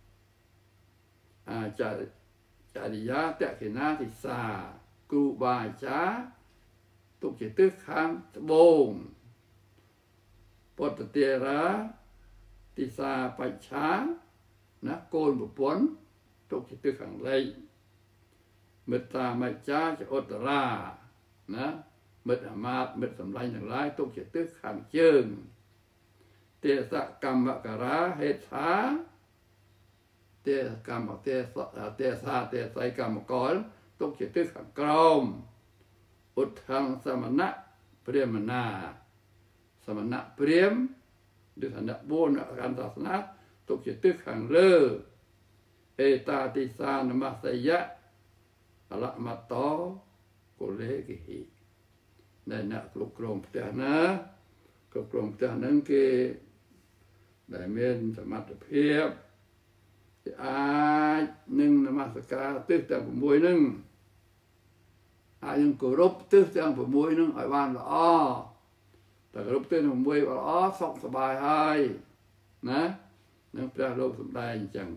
អាចារ្យចរិយាតេកិណាទិសាគ្រូបាអាចារ្យទុកជាទិសខាងត្បូងពុទ្ធទេរាទិសាបច្ឆាណាកូនប្រពន្ធទុកជាទិសខាងលិចមេត្តាមច្ចាជាឧត្តរាណាមិត្តអាមាត្យមិត្តសម្លាញ់ទាំងឡាយទុកជាទិសខាងជើងទេសកម្មការៈហេដ្ឋាទេសកម្មទេស័យកម្មកលទុកជាទិសខាងក្រោមឧទ្ថង្គសមណៈព្រាហ្មណាសមណៈព្រាហ្មណ៍ដូចឋានៈ4កាន់សាសនាទុកជាទិសខាងលើអេតាទិសានមស្សយៈអលមតោកុលេគិហិដែលអ្នកគ្រប់គ្រងផ្ទះណាគ្រប់គ្រងផ្ទះហ្នឹងគេដែលមានសមត្ថភាពគេអាចនឹងនមស្ការទិសទាំង6ហ្នឹងអាចនឹងគោរពទិសទាំង6ហ្នឹងឲ្យបានល្អតែគោរពទិសទាំង6ល្អសុខសប្បាយហើយណានឹងព្រះលោកសម្ដែងអញ្ចឹង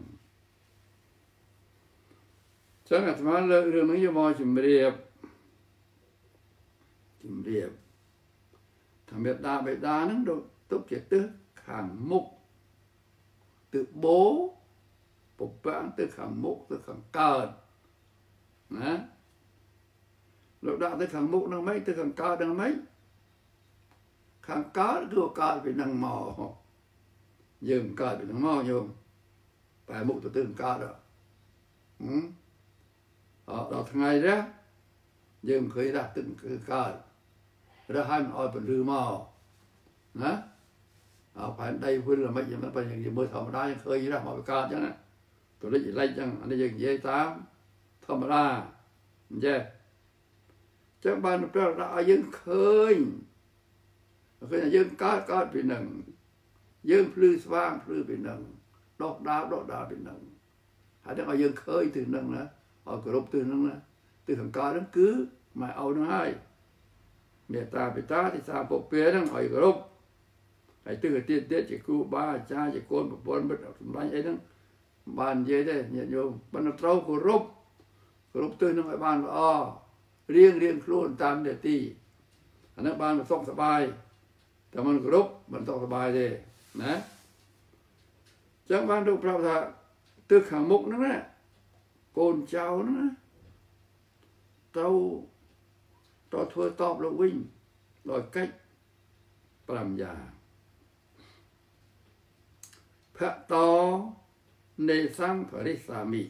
អាត្មាលើករឿងនេះយកមកជម្រាបថាមេត្តាបេតាហ្នឹងទុកជាទិសខាងមុខទិសបោពពាំងទិសខាងមុខទិសខាងកើតណាលោកដាក់ទិសខាងមុខហ្នឹងមិនទិសខាងកើតហ្នឹងមិនខាងកើតគឺកើតពីនឹងមកយើងកើតពីនឹងមកញោមតែមុខទៅទិសខាងកើតដល់ថ្ងៃនេះយើងឃើញថាទិសគឺកើតrồi hai mình oi bẩn rư mò, nè, phải đây vươn là mấy giờ nó phải những gì mới thầm đa khơi ra mọi cái chứ nè, tôi lấy gì lấy chẳng anh ấy dây tám thầm đa, vậy, chắc ban nó ra dân khơi là dân cá bị nặng, dân phư vang phư bị nặng, đọt đá bị nặng, hãy để dân khơi từ nặng nè, ở cửa từ nặng nè, từ thằng cá nó cứ mà âu nó hayមេត្តាបេតាទិសាពុពេហ្នឹងឲ្យគោរពហើយទិសទៀតជាគ្រូបាអាចារ្យជាកូនប្រពន្ធមិត្តសម្លាញ់អីហ្នឹងបាននិយាយទេញាតិញោមប៉ុន្តែត្រូវគោរពទិសហ្នឹងឲ្យបានល្អរៀងខ្លួនតាមនាទីអាហ្នឹងបានសុខសប្បាយតែមិនគោរពមិនសុខសប្បាយទេណាចឹងបានលោកប្រាប់ថាទិសខាងមុខហ្នឹងណាកូនចៅហ្នឹងណាត្រូវធ្វើតបលោកវិញដោយកិច្ច5យ៉ាងភតោនេសង្ឃរិសាមិ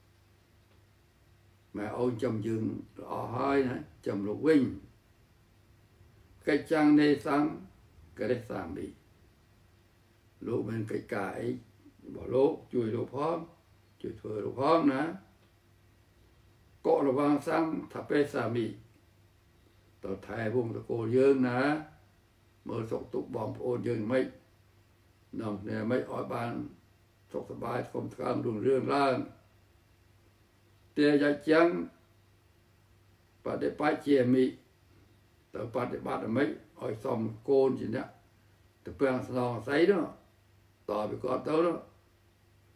ម៉ែអូនចំយើងល្អហើយណាចំលោកវិញកិច្ចចាំងនេសង្ឃរិសាមិលោកមានកិច្ចការអីរបស់លោកជួយលោកផងជួយធ្វើលោកផងណាកុរវាងសង្ឃថាបេសាមិតថែវងតកូលយើងណាមើលសុខទុក្ខបងប្អូនយើងមិននាំគ្នាមិនឲ្យបានសុខសប្បាយធំថ្កើងរុងរឿងឡើងតែយ៉ាចឹងបដិបត្តិជាមិទៅបដិបត្តិមិនឲ្យសមកូនជាអ្នកទៅពាំងស្នងស្អីនោះតពីគាត់ទៅនោះ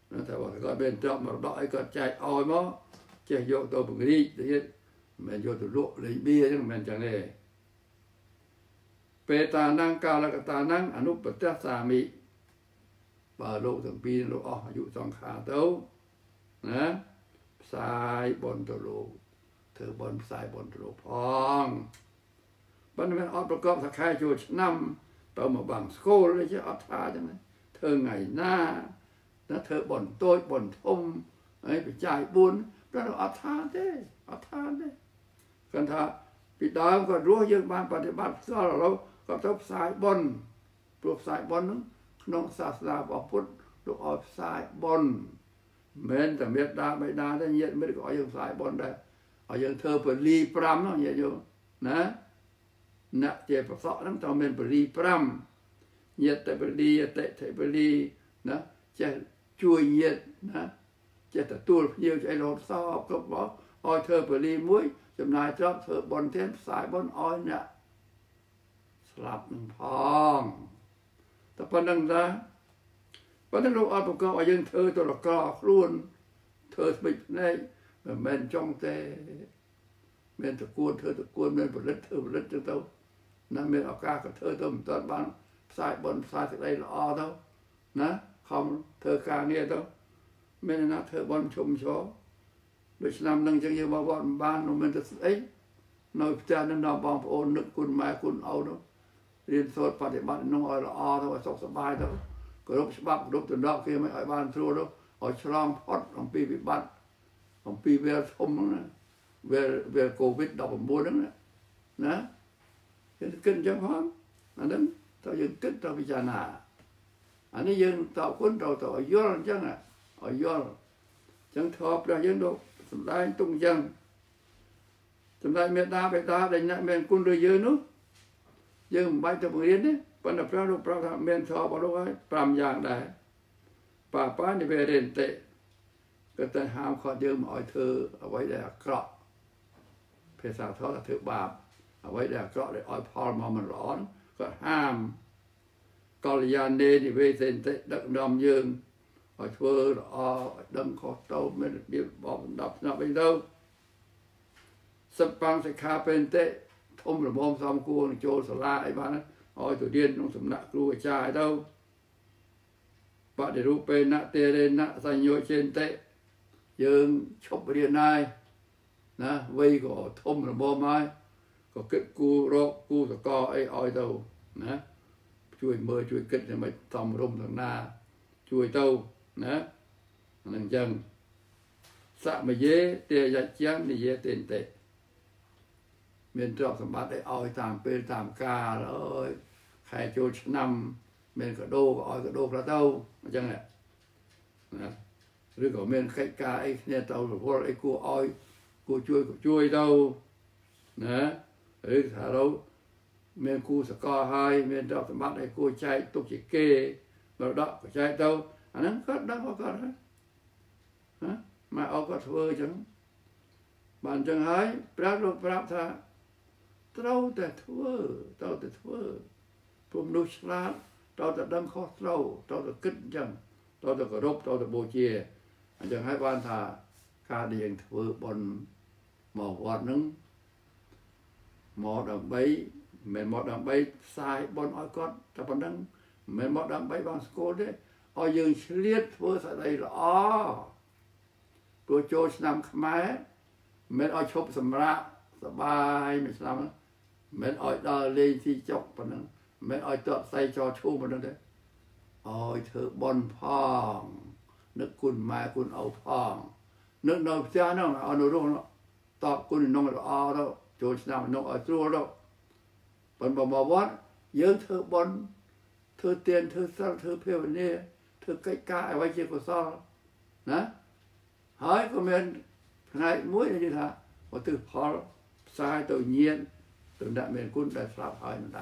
แต่ว่าก็เป็นจอบมรดกไอ้ก็ใจอ่อยมั้งใจโยกตัวบุกรีตัวนี้มันโยกตัวโลเลยเบี้ยยังมันจังเลยเปตานังกาลกตานังอนุปปัฏสามิบาโลถึงปีโลอายุ2 ขาเต้านะสายบนตัวโลเธอบนสายบนตัวโลพองบันเป็นออดประกอบสักแค่จุดนำต่อมาบังสโกลเลยจะออดท่าจังเลยเธอไงหน้านะเธอบนโต้บนทมไอ้ไปจ่ายบุญแล้วเราอดทานได้อดทานได้กันถ้าปิดาวก็รู้ยังบ้านปฏิบัติก็เราก็ต้องสายบนปลูกสายบนนึงน้องศาสนาบอกพุทธลูกออกสายบนเหมือนแต่เมตตาไม่ได้ได้เย็นไม่ได้ก็เอายังสายบนได้เอายังเธอเปิดรีปรำเนาะเยอะอยู่นะนะเจ็บประสาทนั้นต้องเป็นเปิดรีปรำเย็ดแต่เปิดรีเตะเปิดรีนะจะช่วยเย็ดนะจะแต่ตัวเดียวใจโลดสอบก็บอกอ้อยเธอเปิดรีมุ้ยจำนายจอบเธอบนเทียนสายบนอ้อยเนี่ยสลับหนึ่งพองแต่ปนังนะปนังเราเอาประกอบเอายังเธอตัวละกอครุ่นเธอไม่ได้แม่นจ้องแต่แม่นตะกวนเธอตะกวนแม่นบริษเธอบริษจังเท่านั่นแม่นเอากากับเธอต้มตอนบ้านสายบนสายสักไรละอเท่านะคำเธอกาเนี่ยเท่าแม่นะเธอบนชมชอโดยฉะนั้นนั่งจังยังว่าบ้านเรามันจะเอ้ยน้อยพิจารณาน้องบองพระองค์นึกคุณมาคุณเอาเนาะเรียนโสดปฏิบัติน้องอ่อยละอเท่าสกสบายเท่ากรบฉบับกรบตัวดอกคือไม่อ่อยบ้านทั่วเนาะอ่อยฉลองพอดของปีวิบัติของปีเวลชมนั่นเวลโควิด19นั่นนะเห็นขึ้นจังห้องอันนั้นเรายังขึ้นเราพิจารณาอันนี้ยังต่อคนเราต่อย่อจังอ่ะย่อจังทอบเรายังดูสำได้ตุ้งยังสำได้เมตตาไปตาได้เนี่ยเมนกุลเลยเยอะนู้ยังใบตะบุเรียนเนี่ยปัญหาพระลูกพระเมนทอบเอาลูกไว้ปรามอย่างได้ป้าในเวรเตะก็แต่ห้ามขอเดิมอ่อยเธอเอาไว้แดกเกราะเพศาทอดเธอบาปเอาไว้แดกเกราะเลยอ่อยพอมันร้อนก็ห้ามกอลยานเนนิเวเซนเตะดักดำยืงอ่อยเธอดังขอเต้าไม่เบียดบอกดับนับไปเต้าสัมปังสิกขาเป็นเตะทมระบมสามกูโจสลาไอ้บ้านนั้นอ่อยตัวเดียนน้องสำนักครูอาจารย์เต้าปะเดรูเป็นนะเตเรนะสัญโยเชนเตะยังชอบเรียนนายนะไว้ก็ทมระบมไม้ก็เกิดกูรกกูตะกอไอ้อ้อยเต้านะช่วยเมื่อช่วยเกิดจะไม่ทำร่มทางหน้าช่วยเต้านะนั่นจังสะมาเยเตยจังนี่เยเตนเตะเมียนทรัพย์สมบัติได้อ้อยตามเป็นตามกาเลยใครโจชนำเมียนกระโดกอ้อยกระโดกระเต้าจังแหละนะหรือก็เมียนใครกาไอ้เนี่ยเต้าหรือพวกไอ้กูอ้อยกูช่วยเต้านะหรือถ้าเราเมียนกูสกอให้เมียนทรัพย์สมบัติไอ้กูใจตุกจิเกเราดอกก็ใจเต้าอันนั้นก็ได้ก็ได้มาเอาก็เถื่อจังบ้านจังหายปราบโลกปราบท่าเต้าแต่เถื่อผมดูฉลาดเต้าแต่ดังข้อเต้าแต่กึศจังเต้าแต่กระรบเต้าแต่โบเชียอันจังให้บ้านท่าการเดียงเถื่อบนหมอวัดนึงหมอดำใบแม่หมอดำใบทรายบนอ้อยก้อนแต่ปนนั้นแม่หมอดำใบบางสกุลเนี่ยอ้อยยังเฉลียดเถื่อใส่ได้หรอตัวโจชนำขมายเม็ดอ้อยชบสำระสบายไม่สนำเม็ดอ้อยดาเลยที่จกปนนั้นเม็ดอ้อยตัวใส่จอชูปนนั้นเลยอ้อยเธอบนพองนึกคุณมาคุณเอาพองนึกนอกเจ้าน้องเอาหนูรุ่งตอบคุณน้องเอาแล้วโจชนำน้องเอาตัวแล้วปนบอกว่าเยอะเธอบนเธอเตียนเธอสร้างเธอเพี้ยวันนี้เธอใกล้ๆไว้เจ้าก็ซ้อนะหายก็เป็นไงมุ้ยนี่ท่าว่าตื่นพอสายตัวเงียนตัวนั้นเป็นคุณได้สลับหายมันได้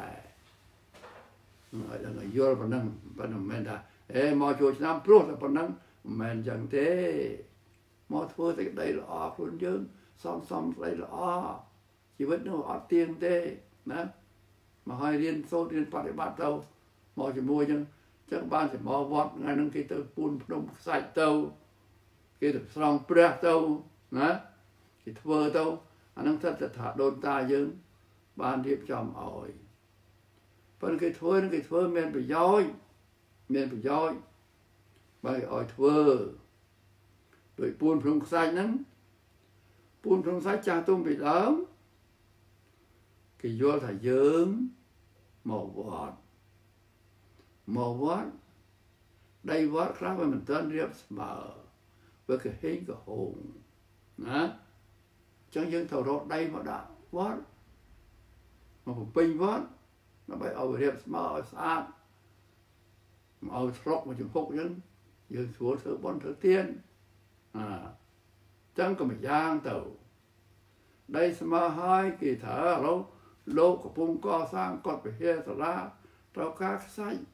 แล้วก็ย้อนปนังมันได้หมอโจชน้ำพลุแต่ปนังมันจังเต้หมอทั่วแต่ได้ละอคนยืนซ้อมได้ละอชีวิตนู้อัดเตียงเต้นะมาให้เรียนโซเรียนปฏิบัติเราหมอจะมวยยังចឹងបានទៅមកវត្តថ្ងៃហ្នឹងគេទៅពូនភ្នំខ្សាច់ទៅគេទៅស្រង់ព្រះទៅណាគេធ្វើទៅអាហ្នឹងសិតតែថាដូនតាយើងបានរៀបចំឲ្យប៉ុន្តែគេធ្វើមានប្រយោជន៍បើឲ្យធ្វើដោយពូនភ្នំខ្សាច់ហ្នឹងពូនភ្នំខ្សាច់ចាស់ទុំពីដើមគេយល់ថាយើងមកវត្តដីវត្តខ្លះវាមិនទាន់រៀបស្មើវាក៏ហេងក៏ហូងណាចឹងយើងត្រូវរកដីមកដាក់វត្តមកបំពេញវត្តដើម្បីឲ្យរៀបស្មើឲ្យស្អាតមកឲ្យស្រុកមកចំហុកចឹងយើងស្រួលធ្វើបុណ្យធ្វើទានចឹងក៏មួយយ៉ាងទៅដីស្មើហើយគេថាឥឡូវលោកកំពុងកសាងកុដិវិហារសាលាត្រូវការខ្សាច់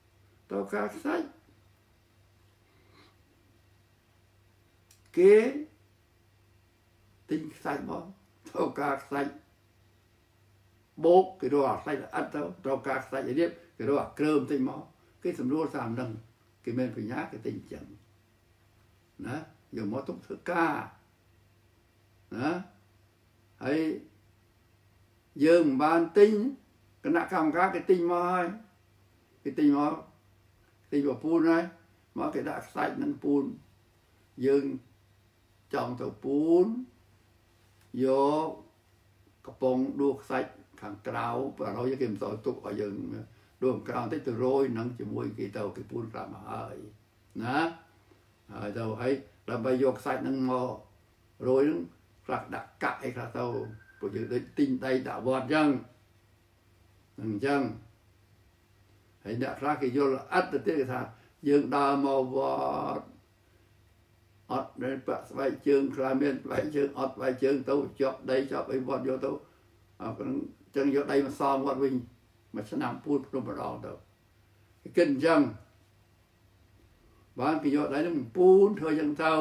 គេទិញខ្សាច់មកត្រូវការខ្សាច់បោកគេរកអាខ្សាច់ល្អិតទៅត្រូវការខ្សាច់រៀបគេរកអាគ្រើមទិញមកគេសម្រួលតាមនឹងគេមានបញ្ញាគេទិញអញ្ចឹងណាយកមកទុកធ្វើការណាហើយយើងមិនបានទិញគណៈកម្មការគេទិញមកហើយគេទិញមកពូនហើយមកគេដាក់ខ្សាច់នឹងពូនយើងចង់ទៅពូនយកកំប៉ុងដួសខ្សាច់ខាងក្រៅបើឥឡូវគេមិនសូវទុកឲ្យយើងដួសខាងក្រៅបន្តិចទៅរយនឹងជាមួយគេទៅគេពូនប្រាប់មកហើយណាហើយទៅឲ្យដើម្បីយកខ្សាច់នឹងមករយនឹងខ្លះដាក់កាក់អីខ្លះទៅព្រោះយើងដូចទិញដីដាក់វត្តអញ្ចឹងហើយអ្នកខ្លះគេយល់អត់ទៅទៀតគេថាយើងដើរមកវត្តអត់ដែលបាក់ស្បែកជើងខ្លះមានស្បែកជើងអត់ស្បែកជើងទៅជាប់ដីជាប់អីវត្តយកទៅអញ្ចឹងយកដីមកសងវត្តវិញមួយឆ្នាំពូនភ្នំម្ដងទៅគេគិតអញ្ចឹងបានគេយកដីនឹងពូនធ្វើអញ្ចឹងទៅ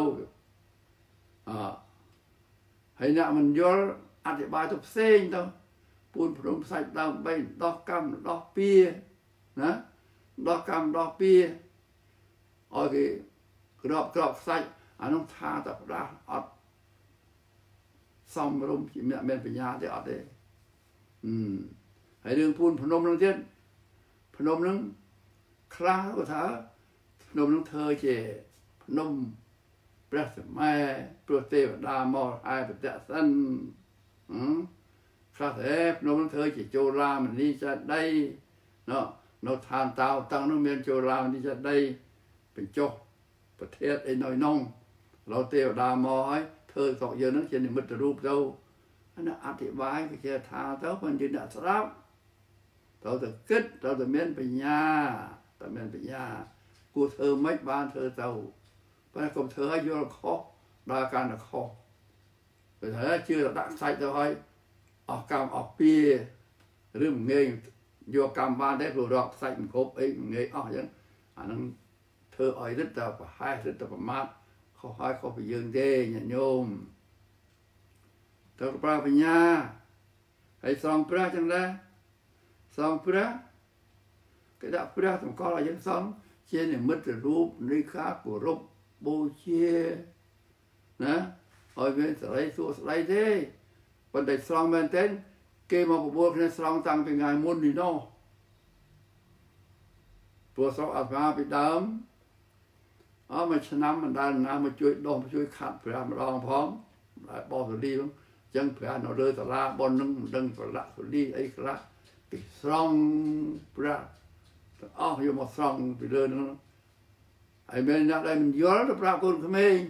ហើយអ្នកមិនយល់អธิบายទៅផ្សេងទៅពូនភ្នំខ្សាច់ដើម្បីដោះកម្មដោះពៀណាដោះកម្មដោះពៀឲ្យគេក្របខ្សាច់អានោះថាតែផ្ដាស់អត់សំរុំជាអ្នកមានបញ្ញាទេអត់ទេហើយរឿងពូនភ្នំនឹងទៀតភ្នំនឹងខ្លះក៏ថាភ្នំនឹងធ្វើជាភ្នំព្រះសម័យព្រោះទេវតាមកឲ្យប្រតិសិនខ្លះតែភ្នំនឹងធ្វើជាជោឡាមនីចេតិយនៅឋានតៅតាំងនោះមានជោឡាមនីចេតិយបញ្ចុះប្រធានអីនៅក្នុងเราទេវតាមកឲ្យធ្វើស្រុកយើងនឹងជានិមិត្តរូបទៅអានោះអធិប្បាយគេជាថាទៅមិនជាអ្នកស្ដាប់ត្រូវតែគិតត្រូវតែមានបញ្ញាគួរធ្វើម៉េចបានធ្វើទៅប៉ុន្តែកុំធ្វើឲ្យយល់ខុសដល់ការខុសបើថាជឿដាក់ខ្សាច់ទៅឲ្យអស់កម្មអស់ពៀឬមិនងាយយកកម្មបានទេព្រោះរកខ្សាច់មិនគ្រប់អីមិនងាយអស់អញ្ចឹងអានឹងធ្វើឲ្យរឹតតែប្រហែសរឹតតែប្រមាថខុសហើយខុសពីយើងទេញាតិញោមត្រូវប្រើបញ្ញាហើយសងព្រះចឹងដែរសងព្រះគេដាក់ព្រះសម្គាល់ឲ្យយើងសងជានិមិត្តរូបនៃការគោរពបូជាណាឲ្យមានសេរីសួស្តីទេប៉ុន្តែស្រង់មែនទែនគេមកបបួលគ្នាស្រង់តាំងពីថ្ងៃមុននេះនោះព្រោះស្រង់អាត្មាពីដើមមួយឆ្នាំមិនដែលណាមកជួយដោះមកជួយខាត់ព្រះម្ដងផងហើយបោះទលីហ្នឹងអញ្ចឹងព្រះនៅលើសាលាប៉ុនហ្នឹងមិនដឹងប្រឡាក់ទលីអីខ្លះគេស្រង់ព្រះទាំងអស់យកមកស្រង់ពីលើហ្នឹងហើយមានអ្នកដែលមិនយល់ទៅប្រាប់កូនក្មេង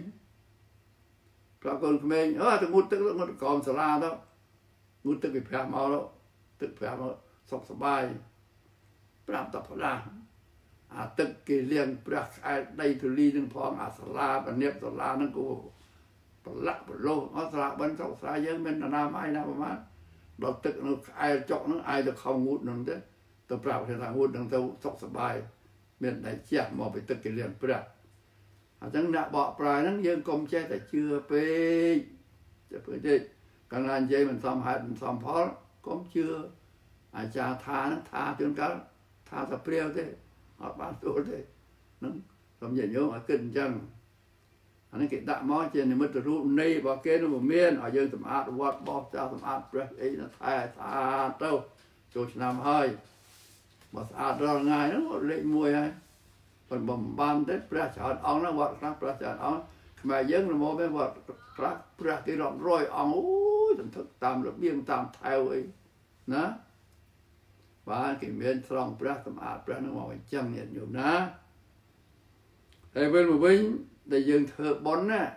ទៅងូតទឹកងូតក្រោមសាលាទៅងូតទឹកពីព្រះមកទៅទឹកព្រះមកសុខសប្បាយប្រាប់តែផ្លាស់អាទឹកគេលៀងព្រះស្អែកដីទលីនឹងផងអាសាលាបនិបសាលានឹងក៏ប្រឡាក់ប្រលោះអត់សាលាបិណ្ឌស្រុកស្រែយើងមានអនាម័យណាប្រហែលដល់ទឹកនៅក្អែលចុកនឹងអាយទៅខំងូតនឹងទៅប្រាប់ថាងូតនឹងទៅសុខសប្បាយមានតែជះមកពីទឹកគេលៀងព្រះអញ្ចឹងអ្នកបកប្រែហ្នឹងយើងកុំចេះតែជឿពេកកាលណានិយាយមិនសមហេតុមិនសមផលកុំជឿអាចារ្យថាហ្នឹងថាជួនកាលថាតែព្រាវទេ họ bán tôi thế nó không nhớ nhớ mà kinh chăng anh ấy cái đạm máu trên thì mất rút này vào kia nó một miên ở dưới tầm át vót bóp cho tầm át breath ấy nó thay thà đâu cho năm hơi mà át ra ngay nó lệ mùi hay còn bầm ban tết breath chọn ong nó vót khác breath chọn ong mà dân là mua bên vót khác breath cái rộng rồi ong ôi thần thức tam là biên tam theo ấy nó và cái miên trong breath tầm át breath nó màu chân nhận nhiều ná thầy bên một bên để dừng thợ bón nè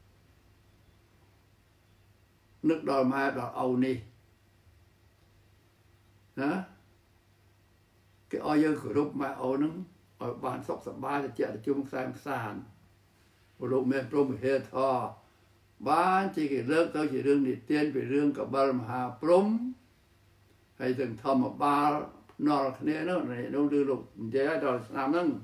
nước đòi mai đòi âu ni đó cái oi dương của lúc mai âu nứng ở bàn sọc sập ba thì chạy được chung sang sàn của lúc miền Trung hệ thọ bán chỉ cái rớt tới chỉ rương đi tiên về rương cả ba làm hà Prom hay từng thầm ở ba nọ này nó này đâu đưa lục chế đòi làm nâng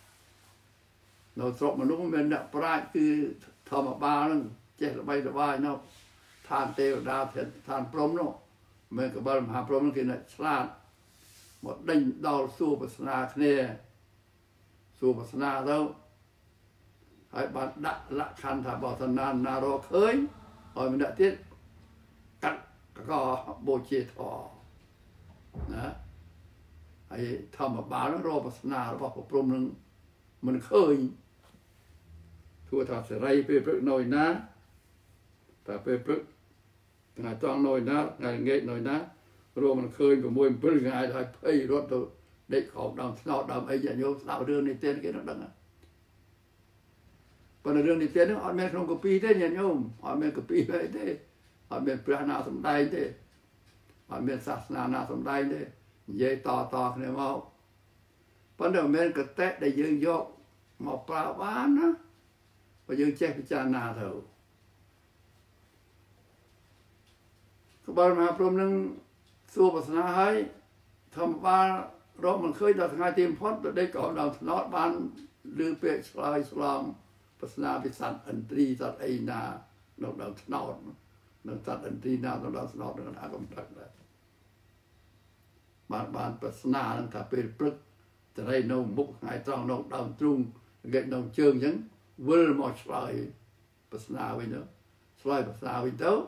nó sọc mà lúc mình đã praiคือธรรมบาลนั่นเจ็ดใบตะวันเนาะทานเตวดาทานพรหมเนาะเหมือนกับบาลมหาพรหมนั่นคือฉลาดหมดดิ่งดาวสู้ปัสนาเนี่ยสู้ปัสนาแล้วให้บัดดักละคันถ้าบอกสนานนารอเคยเอามันได้ที่กัดก็โบเชทอนะไอ้ธรรมบาลนั่นรอปัสนาแล้วบอกพรหมนั่นมันเคยทั่วทางเสรีไปปรึกหน่อยนะแต่ไปปรึกงานจ้องหน่อยนะงานเงยหน่อยนะรวมมันเคยกับมวยปรึกงานได้ไปรถตัวเด็กของดำสนอดำไอ้ยันโยสาวเรื่องในเต้นกันนั่นนะปัญหาเรื่องในเต้นนั้นอ่อนแม่ของกปีได้ยันโยมอ่อนแม่กปีได้ได้อ่อนแม่พระนาสมได้ได้อ่อนแม่ศาสนานาสมได้ได้เย่ต่อเนี่ยมาปัญหาแม่กระแตะได้ยืนยกหมอปลาบ้านนะพอยืนแจ้งพิจารณาเถอะก็บาลมหาพรหมนึงสู้ปัสนาให้ทำบ้านเรามันเคยดัดงานทีมพอดได้ก่อนเราทนอดบ้านหรือเปรตลายสลามปัสนาพิสันอันตรีตัดไอนาเราทนอดเราตัดอันตรีนาเราทนอดเราหากำลังได้บ้านปัสนาตั้งแต่เป็นปรึกจะได้นมมุกหายตรองนมดำตรุงเกิดนมเชิงยังวิลมอสไลปัสนาไปเนาะสไลปัสนาไปเต้า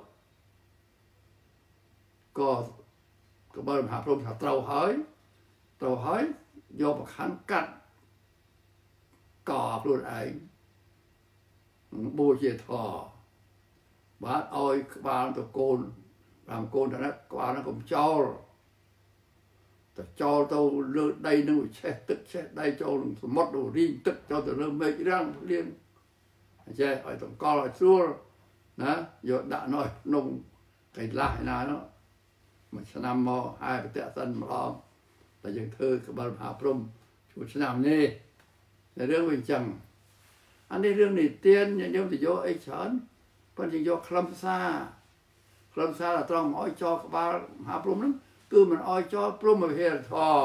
ก็บริหารพรหมหาเต่าหายโยมขันกัดกอบรุ่นเองบูเจทอบาดอ้อยบาดตัวโกนบางโกนแต่นั้นบาดนั้นก็เจ้าแต่เจ้าตัวเลือดได้นึงเช็ดตึกเช็ดได้เจ้าหนึ่งสมมติดูรีตึกเจ้าตัวเริ่มไม่ร่างเลี้ยงใช่ไอ้ตัวก้อนชั่วนะโยดด่าน้อยนุ่งไก่ลายนาเนาะมันชนะมอให้ไปเตะสันมาลองแต่ยังเธอกับบาลมหาพรหมชูชนะนี่ในเรื่องเป็นจังอันนี้เรื่องนี้เตียนยังยมติโยไอ้ฉันพันยังโยคลำซาเราต้องอ้อยจอกับบาลมหาพรหมนั้นคือมันอ้อยจอพรหมเหตุทอ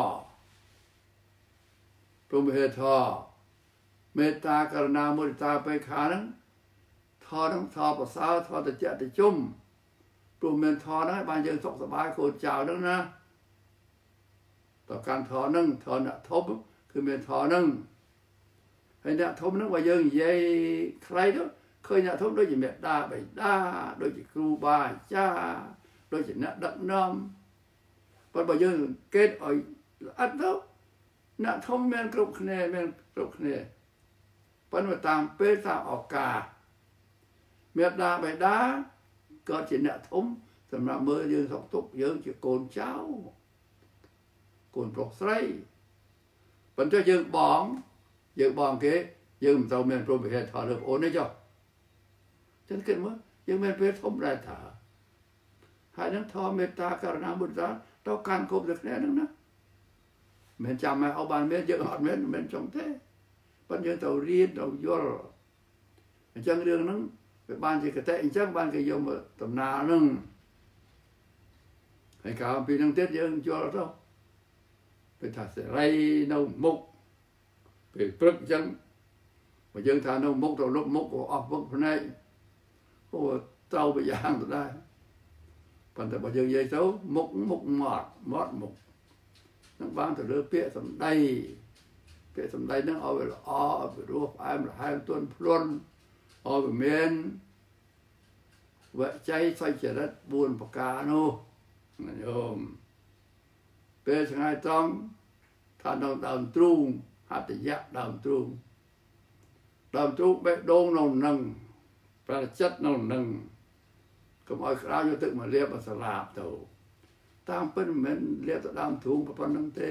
เมตตากรุณามุทิตาไปขานั้นทอทั้งทอภาษาทอแต่เจติจุ่มปลุ่มเป็นทอนั้นบางอย่างสกสบายโคตรเจ้านั้นนะต่อการทอนั่งทอหน้าทบคือเป็นทอนั่งให้หน้าทบนั้นว่ายังยัยใครđóเคยหน้าทบโดยจิเมตตาไปด่าโดยจิครูบาจ้าโดยจิหน้าดักน้ำปัจจุบันยังเกตอ่อยอัดแล้วหน้าทบแม่นกรุบคะแนนปัจจุบันตามเป้ตาออกกาเมตตาไปด่าก็จิหน้าทบสำหรับเมื่อยืนสกตุกยืนจิโกนเจ้าโกนปลอกไส้ปัจจุบันยืนบองเก๋ยืนเราเมนโปรเบเหตุถอดเรื่องโอนได้จ้ะฉันเกิดว่ายังเมนเพชรทมได้ถาหายนั้นทอเมตตากรุณาบุตรต้องการครบสักแน่นึงนะเมนจำมาเอาบานเมนเยอะหอดเมนจงเท่ปัญญาเราเรียนเราย่อจังเรื่องนั้นไปบ้านที่กระแตจังบ้านก็ยมตำนานึงให้ข่าวปีนังเทศยังย่อเราไปถ่ายเสไรนมมุกไปปรึกจังมายังถ่ายนมมุกเราลบมุกก็ออกมุกภายในโอ้เต้าไปย่างตัวได้ปัจจุบันยังยัยเต้ามุกหมดมุกนั่งบ้านตัวเรือเปี้ยสำได้ពាក្យសម្ដីហ្នឹងឲ្យវាល្អឲ្យវារស់ផ្អែមល្ហែមទន់ភ្លន់ឲ្យវាមានវច័យសុចរិត4ប្រការនោះញោមពេលឆ្ងាយត្រង់ថានៅដើមទ្រូងហត្ថយៈដើមទ្រូងបេះដូងនៅនឹងប្រចិត្តនៅនឹងកុំឲ្យក្រៅយកទឹកមកលាបឲ្យស្លាប់ទៅតាមពិតមិនមែនលាបទៅដើមទ្រូងប៉ុណ្្នឹងទេ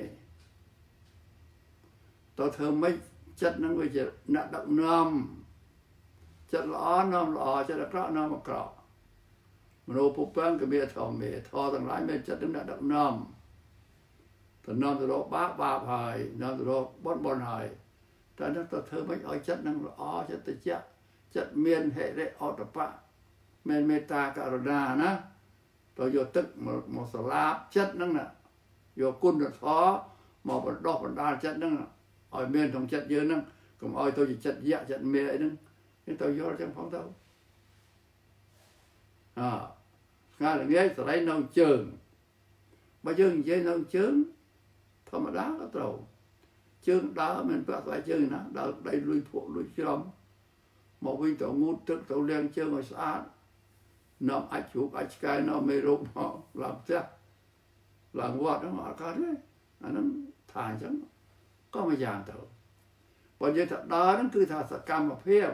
តើធ្វើម៉េចចិត្តនឹងវាជាអ្នកដឹកនាំចិត្តល្អនាំល្អចិត្តអាក្រក់នាំអាក្រក់មនោពុបੰកមេធម្មេធរទាំងឡាយមានចិត្តនឹងអ្នកដឹកនាំទៅនាំទៅរកបាបហើយនាំទៅរកបុណ្យហើយតែនឹងទៅធ្វើម៉េចឲ្យចិត្តនឹងល្អចិត្តតិចចិត្តមានហិរិអតបៈមានមេត្តាករុណាណាទៅយកទឹកមកស្លាប់ចិត្តនឹងណាយកគុណធម៌មកបណ្ដោះបណ្ដាលចិត្តនឹងឲ្យមានក្នុងចិត្តយើងនឹងកុំឲ្យទៅជាចិត្តយៈចិត្តមេអីហ្នឹងទៅយល់ចឹងផងទៅស្ងាត់ល្ងាចស្រ័យនៅជើងបើយើងនិយាយនៅជើងធម្មតាក៏ត្រូវជើងដើរមិនប្រាក់ស្បែកជើងណាដើរដៃលុយភក់លុយច្រំមកវិញទៅងូតទឹកទៅលាងជើងឲ្យស្អាតនាំអាចជ្រូកអាចឆ្កែនាំមេរោគមកឡើងផ្ទះឡើងវត្តហ្នឹងអត់កើតទេអាហ្នឹងថាអញ្ចឹងក៏មួយយ៉ាងទៅបើនិយាយថាដើរហ្នឹងគឺថាសកម្មភាព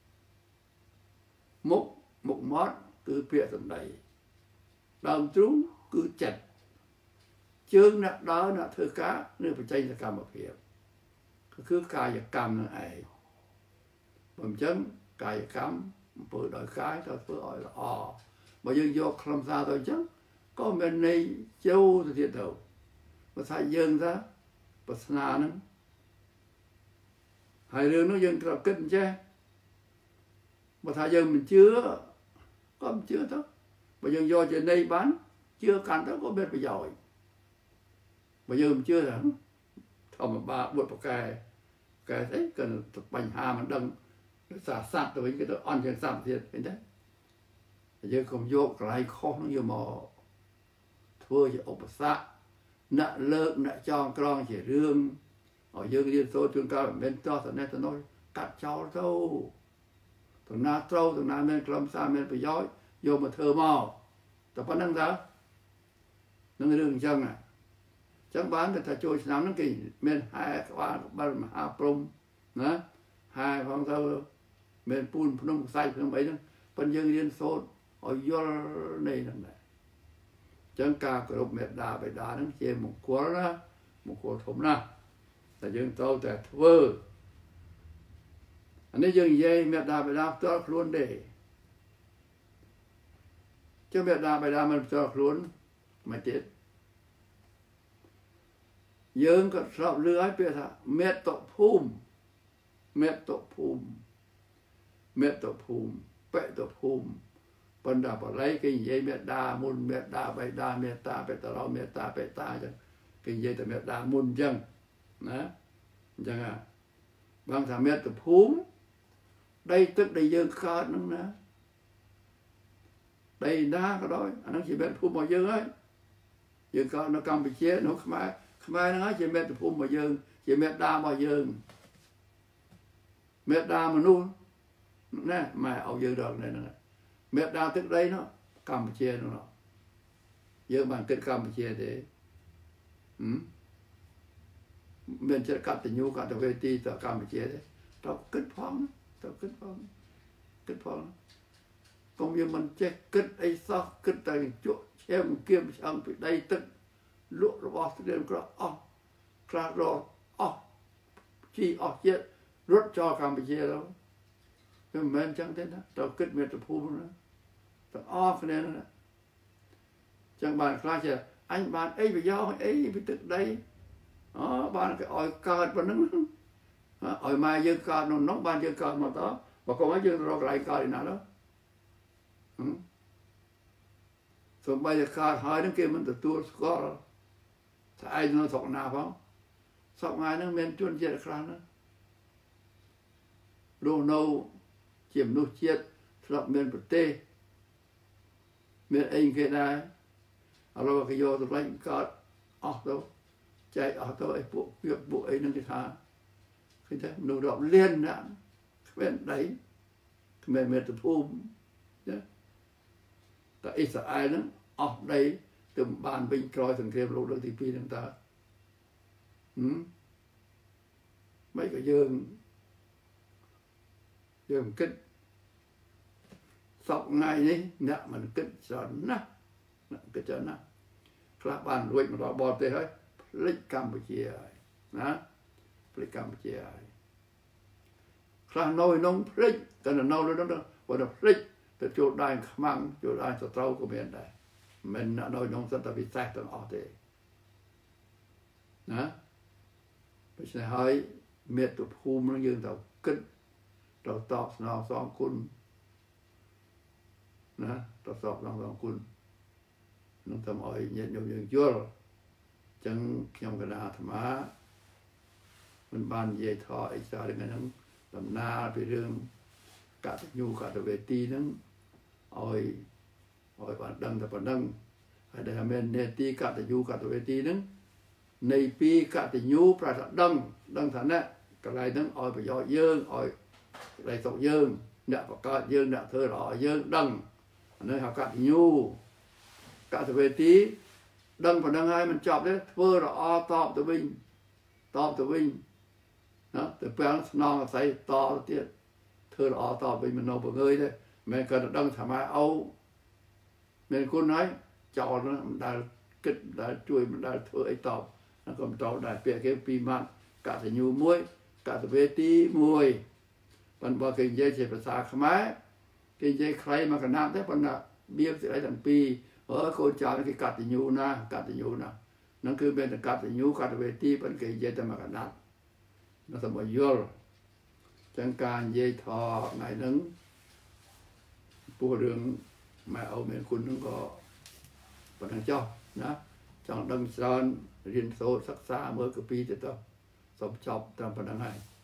មុខមាត់គឺពាក្យសម្ដីដើមទ្រូងគឺចិត្តជើងអ្នកដើរអ្នកធ្វើការនៅបច្ចេកសកម្មភាពគឺកាយកម្មនឹងឯងបើអញ្ចឹងកាយកម្មអំពើដោយកាយទៅធ្វើឲ្យល្អបើយើងយកខ្លឹមសារទៅអញ្ចឹងក៏មានន័យចូលទៅទៀតទៅបើថាយើងថាប្រស្នាហ្នឹងហើយរឿងនោះយើងត្រូវគិតអញ្ចេះបើថាយើងមិនជឿក៏មិនជឿទៅបើយើងយកជាន័យបានជឿកាន់ទៅក៏មានប្រយោជន៍បើយើងមិនជឿថាធម្មតាបុត្រប្រកែស្អីក៏បញ្ហាមិនដឹងសារស័ព្ទទៅវិញក៏ទៅអន់ជាងស័ព្ទទៀតឃើញទេយើងកុំយកកន្លែងខុសនោះយកមកធ្វើជាឧបសគ្គអ្នកលើកអ្នកចងក្រងជារឿងឲ្យយើងរៀនសូត្រជួនកាលមិនមែនតោះទៅនេះទៅនោះកាត់ចោលទៅតំណាត្រូវតំណាមានខ្លឹមសារមានប្រយោជន៍យកមកធ្វើមកតែប៉ុណ្្នឹងតើនឹងរឿងអញ្ចឹងចឹងបានតែចូលឆ្នាំហ្នឹងគេមានហែក្បាលក្បិលមហាព្រំណាហែផងទៅមានពូនភ្នំខ្សាច់ភ្នំអីហ្នឹងប៉ុន្តែយើងរៀនសូត្រឲ្យយល់នៃហ្នឹងដែរចឹងការគោរពមេត្តាបិតាហ្នឹងជាមង្គលណាមង្គលធំណាស់តែយើងត្រូវតែធ្វើអានេះយើងនិយាយមេត្តាបិតាផ្ទាល់ខ្លួនទេចឹងមេត្តាបិតាមិនផ្ទាល់ខ្លួនមកទៀតយើងក៏ស្រាប់លឺឲ្យពាក្យថាមេត្តភូមិបេត្តភូមិបណ្ដាបល័យគេនិយាយមេត្តាមុនមេត្តាបិតាមេត្តាបេតរោមេត្តាបេតាចឹងគេនិយាយតែមេត្តាមុនចឹងណាអញ្ចឹងបងថាមេត្តភូមិដីទឹកដែលយើងកើតហ្នឹងណាដីណាក៏ដោយអាហ្នឹងជាមេត្តភូមិរបស់យើងហើយយើងកើតនៅកម្ពុជានៅខ្មែរហ្នឹងហើយជាមេត្តភូមិរបស់យើងជាមេត្តារបស់យើងមេត្តាមនុស្សណាម៉ែឲ្យយើងរកនៅហ្នឹងមេត្តាទឹកដីនោះកម្ពុជានោះយើងបានគិតកម្ពុជាទេមានចិត្តកតញ្ញូកតវេទីទៅកម្ពុជាទេទៅគិតផងកុំយើងមិនចេះគិតអីសោះគិតតែជក់ឈាមគៀមឆ្អឹងពីដីទឹកលក់របស់ស្រីក្រអស់ខ្លះរកអស់ជីអស់ជាតិរត់ចោលកម្ពុជាទៅមិនមែនចឹងទេណាទៅគិតមេត្តភូមិណាទាំងអស់គ្នាណាចឹងបានខ្លះជាអញបានអីប្រយោជន៍អីពីទឹកដីបានគេឲ្យកើតប៉ុណ្ណឹងឲ្យម៉ែយើងកើតនោះបានយើងកើតមកតបើកុំឲ្យយើងរកកន្លែងកើតឯណាទៅសូម្បីតែកើតហើយនឹងគេមិនទទួលស្គាល់ថាឯងនៅស្រុកណាផងស្រុកណាហ្នឹងមានជនជាតិខ្លះណារស់នៅជាមនុស្សជាតិធ្លាប់មានប្រទេសមានអីគេដែរឥឡូវគេយកទៅឡើងកើតអស់ទៅ chạy ở tới bộ việc bộ ấy nâng cái thà khi thế nụ đọc liên nạn bên đấy mẹ từ phùm tại Israel nó ở đây từ bàn binh coi thằng kia lục được thì phi thằng ta mấy cái dương kích sọc ngay đấy nè mình kích tròn nè kích tròn nè các bạn đuổi mà đó bỏ tới hết lịch Campuchia nè lịch Campuchia các nồi nông lịch cái là nồi đó gọi là lịch từ chỗ đài mang chỗ đài từ trâu của mình đã nồi nông dân ta bị sạch từ ở đây nè bây giờ hơi miệt tụt hùm nó như tàu kích tàu tọt nó xóm cún nè tàu tọt nó xóm cún nóทำอ้อยเย็นอยู่ยั่วจังยำกระดาษมามันบานเย่ทอไอ้ชาเรื่องนั้นลำนาไปเรื่องกาตยูกาตเวทีนั้นอ้อยปานดังแต่ปานดังไอ้เดฮเมนเนตีกาตยูกาตเวทีนั้นในปีกาตยูประดังฐานะกระไรนั้นอ้อยไปย่อเยื่ออ้อยไรตกเยื่อเนี่ยประกาศเยื่อเนี่ยเธอหล่อเยื่อดังอันนั้นเขากาตยูcả về tí đăng và đăng hai mình chọc đấy vơ là tọp từ bình đó từ bèn non là say to tiệt thơ là tọp bình mình nộp vào ngơi đấy mình cần đăng thoải mái âu mình cô nói chọn nó đã kịch đã chui mình đã thơ ấy tọp nó còn tọp đã bịa cái pi mặn cả từ nhu muối cả từ về tí muối còn bao kinh dây chỉ phải xả khmái kinh dây khay mà cái nam thế còn là biết sẽ lấy thằng pi cô cháu cái cắt nhu na nó cứ bên là cắt nhu cắt về tí bên cái dây ta mà cái nát nó thành một vô chẳng can dây thò ngày nắng bùa đường mà ở miền quân nó có phần hàng cho đó trong đâm sơn riêng số sắc xa mới cái pi thì to sống chọc trong phần hàng này